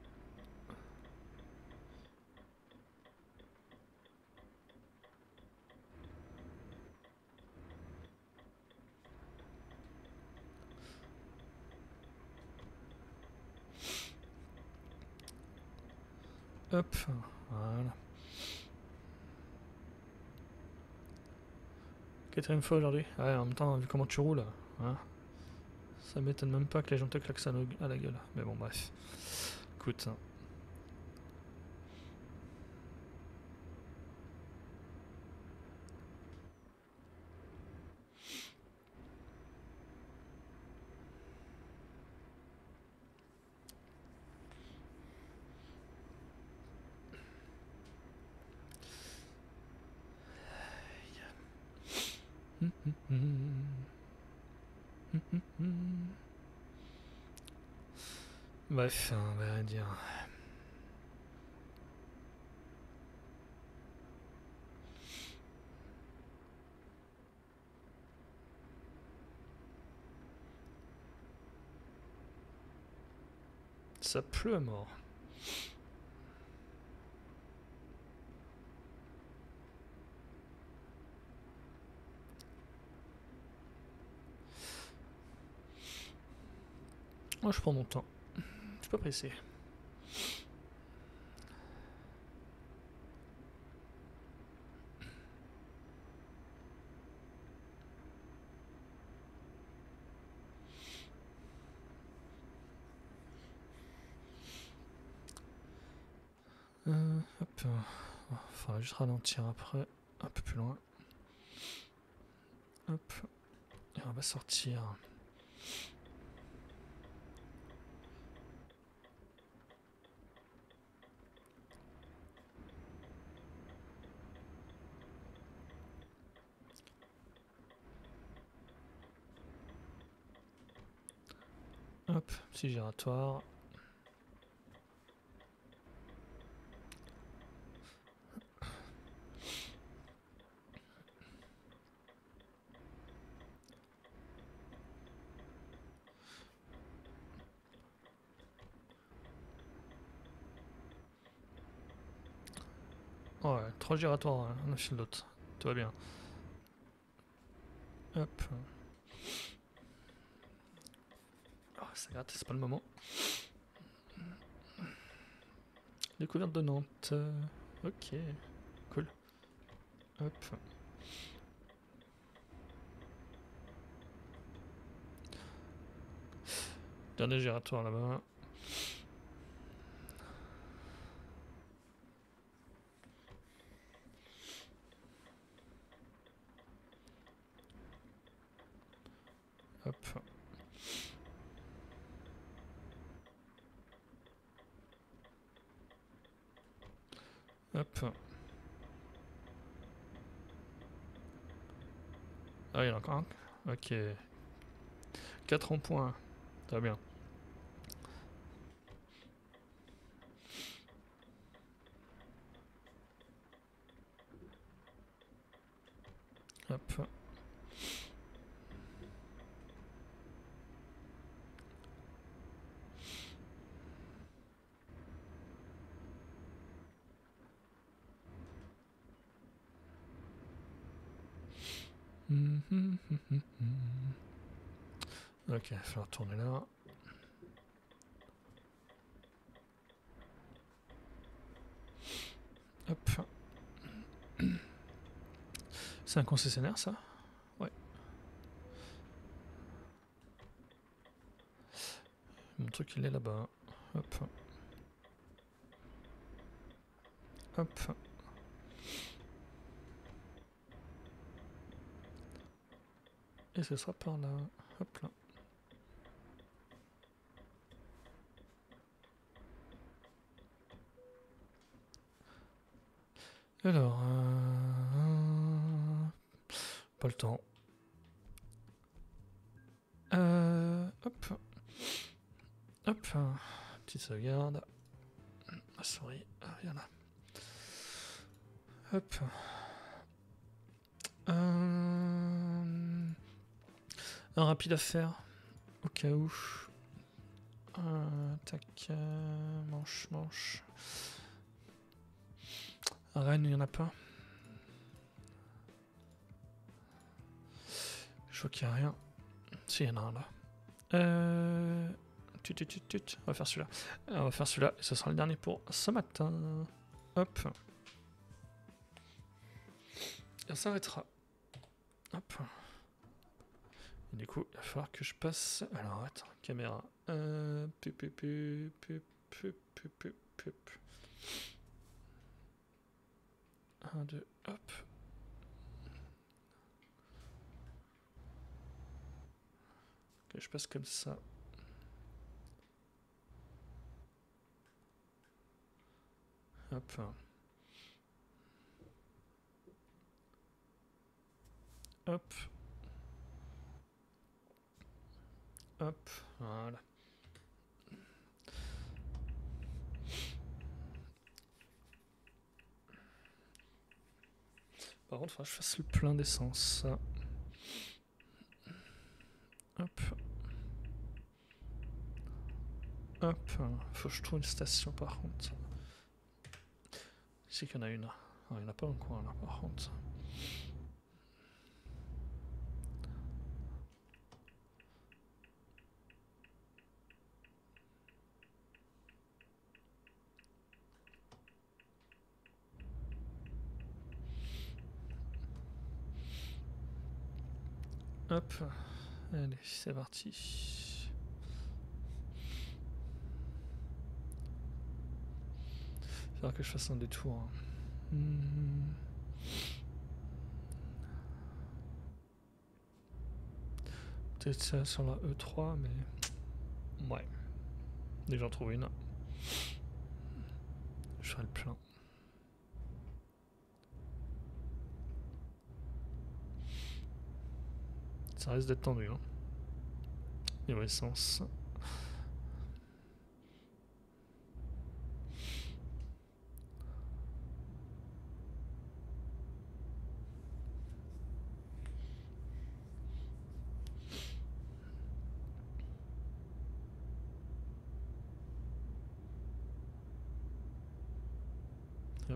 Hop, voilà. Quatrième fois aujourd'hui. Ouais, en même temps, vu comment tu roules, hein, ça m'étonne même pas que les gens te klaxonnent à la gueule. Mais bon, bref. Écoute. Bref, on va rien dire. Ça pleut à mort. Moi, je prends mon temps. Je suis pas pressé. Hop. Faudra juste ralentir après. Un peu plus loin. Hop. on va sortir. Hop, petit giratoire. Ouais, 3 giratoires, hein, un fil d'autre. Tout va bien. Hop. Oh, ça gratte, c'est pas le moment. Découverte de Nantes. Ok, cool. Hop. Dernier giratoire là-bas. Hop. Hop. Ah, il y en a encore un. Ok. 4 en point. Très bien. Hop. Ok, il va falloir tourner là. Hop. C'est un concessionnaire ça? Ouais. Mon truc il est là-bas. Hop. Hop. Et ce sera par là. Hop là. Alors, pas le temps. Hop. Hop. Petite sauvegarde. La souris. Ah, il y en a. Hop. Un rapide à faire. Au cas où. Tac. Manche, manche. Rennes, il n'y en a pas. Je vois qu'il n'y a rien. Si, il y en a un là. On va faire celui-là. On va faire celui-là et ce sera le dernier pour ce matin. Hop. Et on s'arrêtera. Hop. Et du coup, il va falloir que je passe. Alors, attends, caméra. 1, 2, hop. Que je passe comme ça. Hop. Hop. Hop. Voilà. Par contre, il faudra que je fasse le plein d'essence. Hop. Hop. Faut que je trouve une station par contre. Je sais qu'il y en a une. Ah, il n'y en a pas dans le coin là par contre. Hop. Allez, c'est parti. Il faudra que je fasse un détour. tenter ça sur la E3, mais... Ouais. Dès que j'en trouve une, je ferai le plein. Ça risque d'être tendu, hein. Niveau essence. Hop.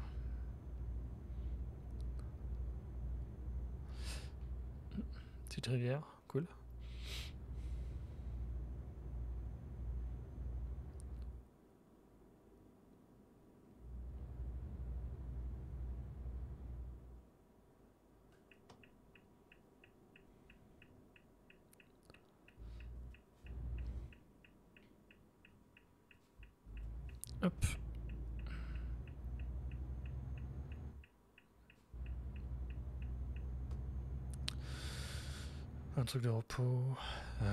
Petite rivière, cool. Hop. Un truc de repos. Je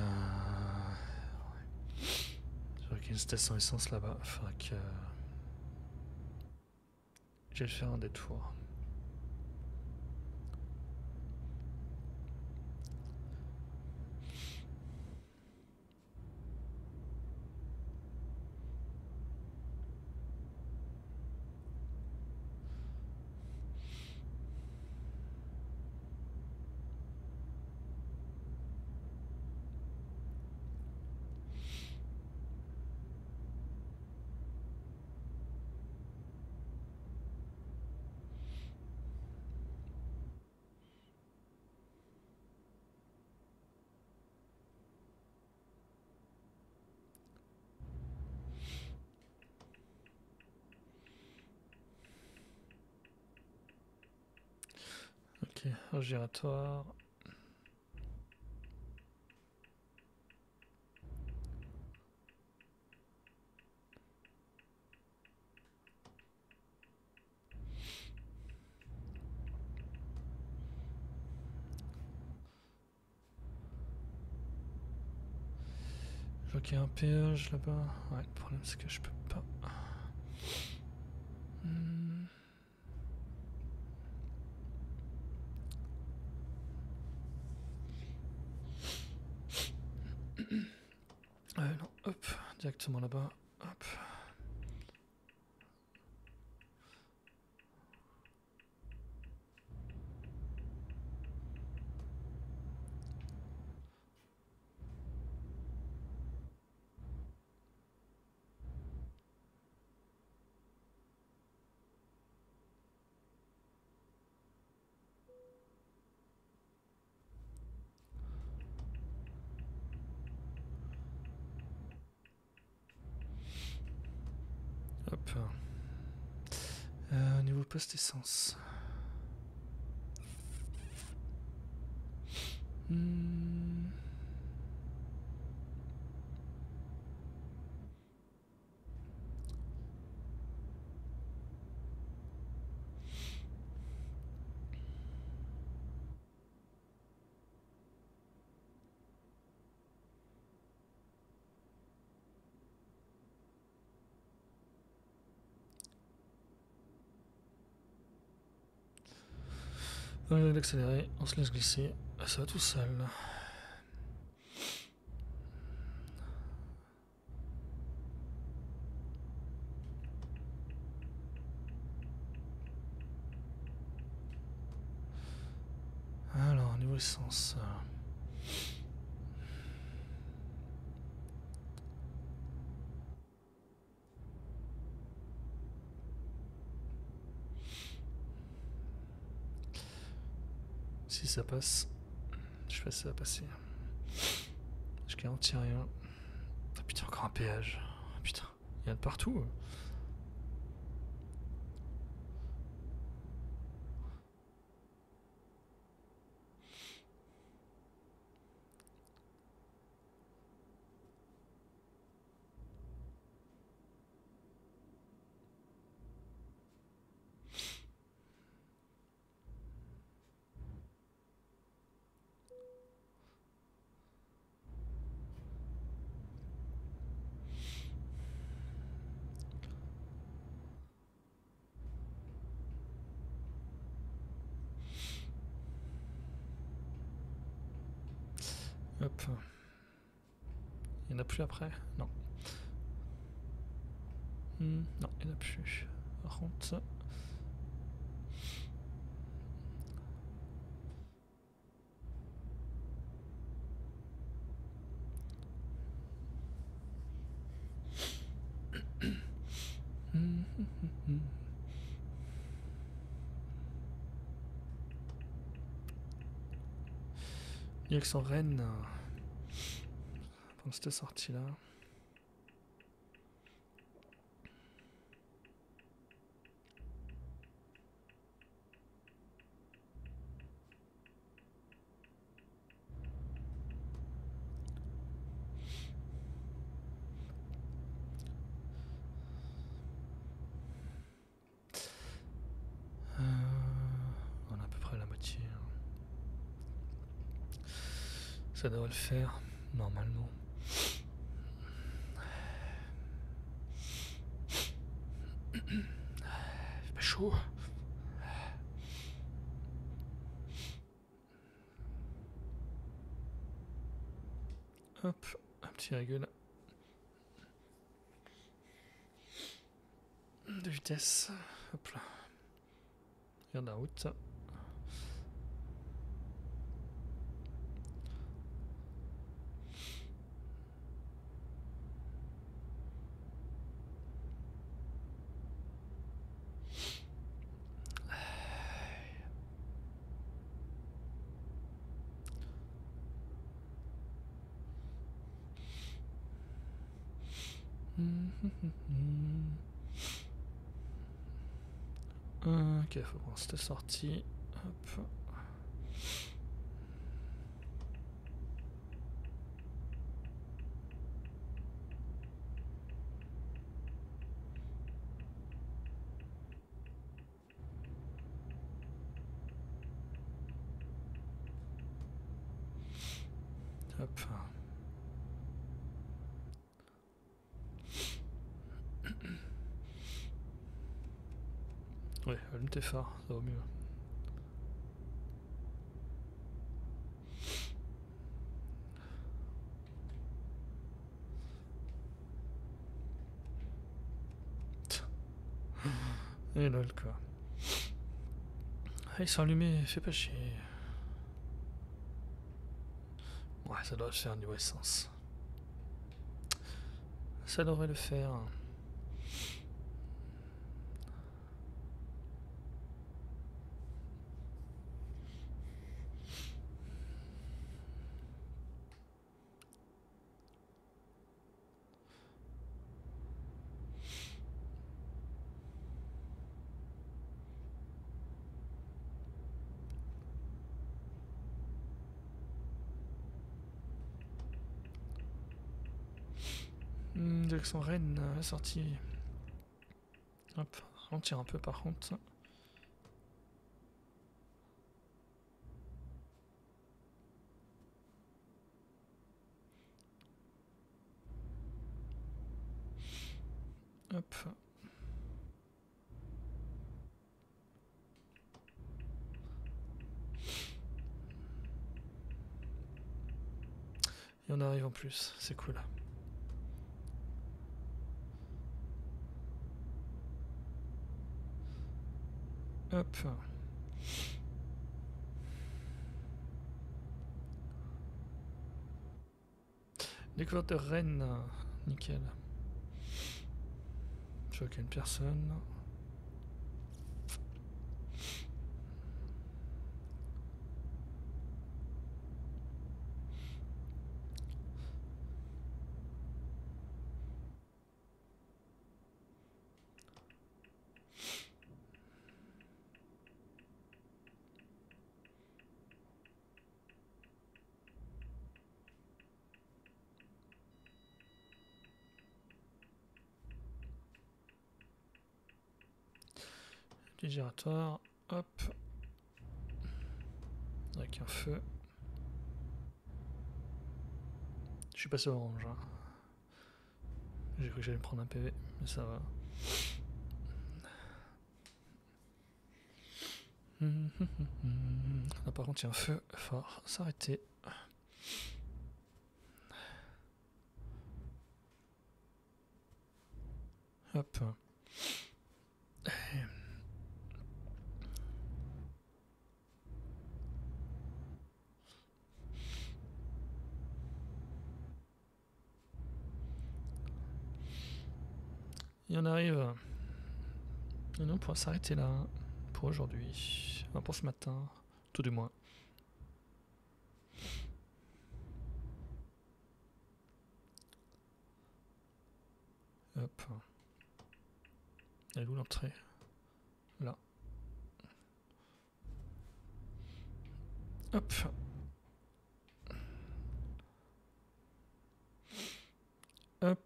vois qu'il y a une station essence là-bas. Il faudra que j'aille faire un détour. Ok, un giratoire. Je vois qu'il y a un péage là-bas. Ouais, le problème c'est que je peux pas. Non, hop, directement là-bas. Hop. Hop. Niveau poste essence. On va l'accélérer, on se laisse glisser. Ça va tout seul. Alors, niveau essence. Si ça passe, je fais ça passer. Je garantis rien. Ah putain, encore un péage. Ah putain, il y en a de partout. Hop. Il n'y en a plus après? Non. Non, il n'y en a plus. Par contre... Il y a que son Rennes. Pendant cette sortie-là. On a à peu près la moitié. Ça devrait le faire, normalement. Il fait pas chaud. Hop, un petit régule. De vitesse. Hop là. Regarde la route. Ok, faut prendre cette sortie. Hop. Hop. Ouais, allume tes phares, ça vaut mieux. Et lol quoi. Ah, ils sont allumés, fais pas chier. Ouais, ça doit le faire niveau essence. Ça devrait le faire. Direction Rennes, sortie. Hop, ralentir un peu par contre. Hop. Et on arrive en plus, c'est cool. Hop. Découverte de Rennes, nickel. Je vois qu'il y a une personne. Petit giratoire, hop. Avec un feu. Je suis passé orange. Hein. J'ai cru que j'allais me prendre un PV, mais ça va. Là par contre il y a un feu fort, s'arrêter. Hop. Et on arrive. Et nous, on pourra s'arrêter là pour aujourd'hui. Enfin, pour ce matin, tout du moins. Hop. Elle est où l'entrée? Là. Hop. Hop.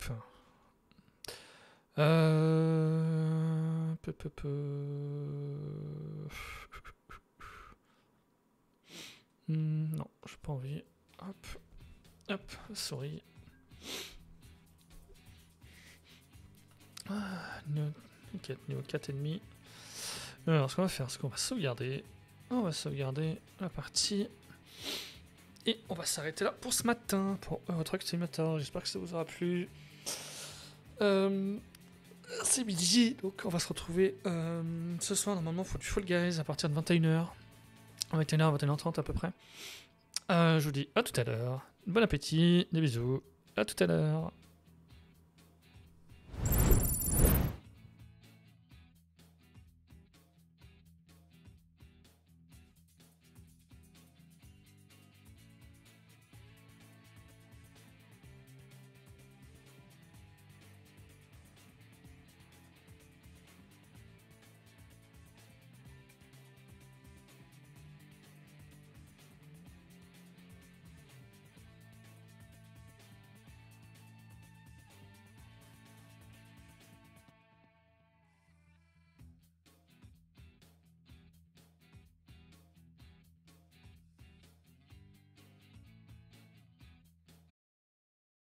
Non, j'ai pas envie. Hop. Hop, souris. Niveau 4,5. Alors, ce qu'on va faire, c'est qu'on va sauvegarder. On va sauvegarder la partie. Et on va s'arrêter là pour ce matin, pour Eurotruck Simulator. J'espère que ça vous aura plu. C'est midi, donc on va se retrouver ce soir. Normalement, il faut du Fall Guys à partir de 21h. 21h, 21h30 à peu près. Je vous dis à tout à l'heure. Bon appétit, des bisous. À tout à l'heure.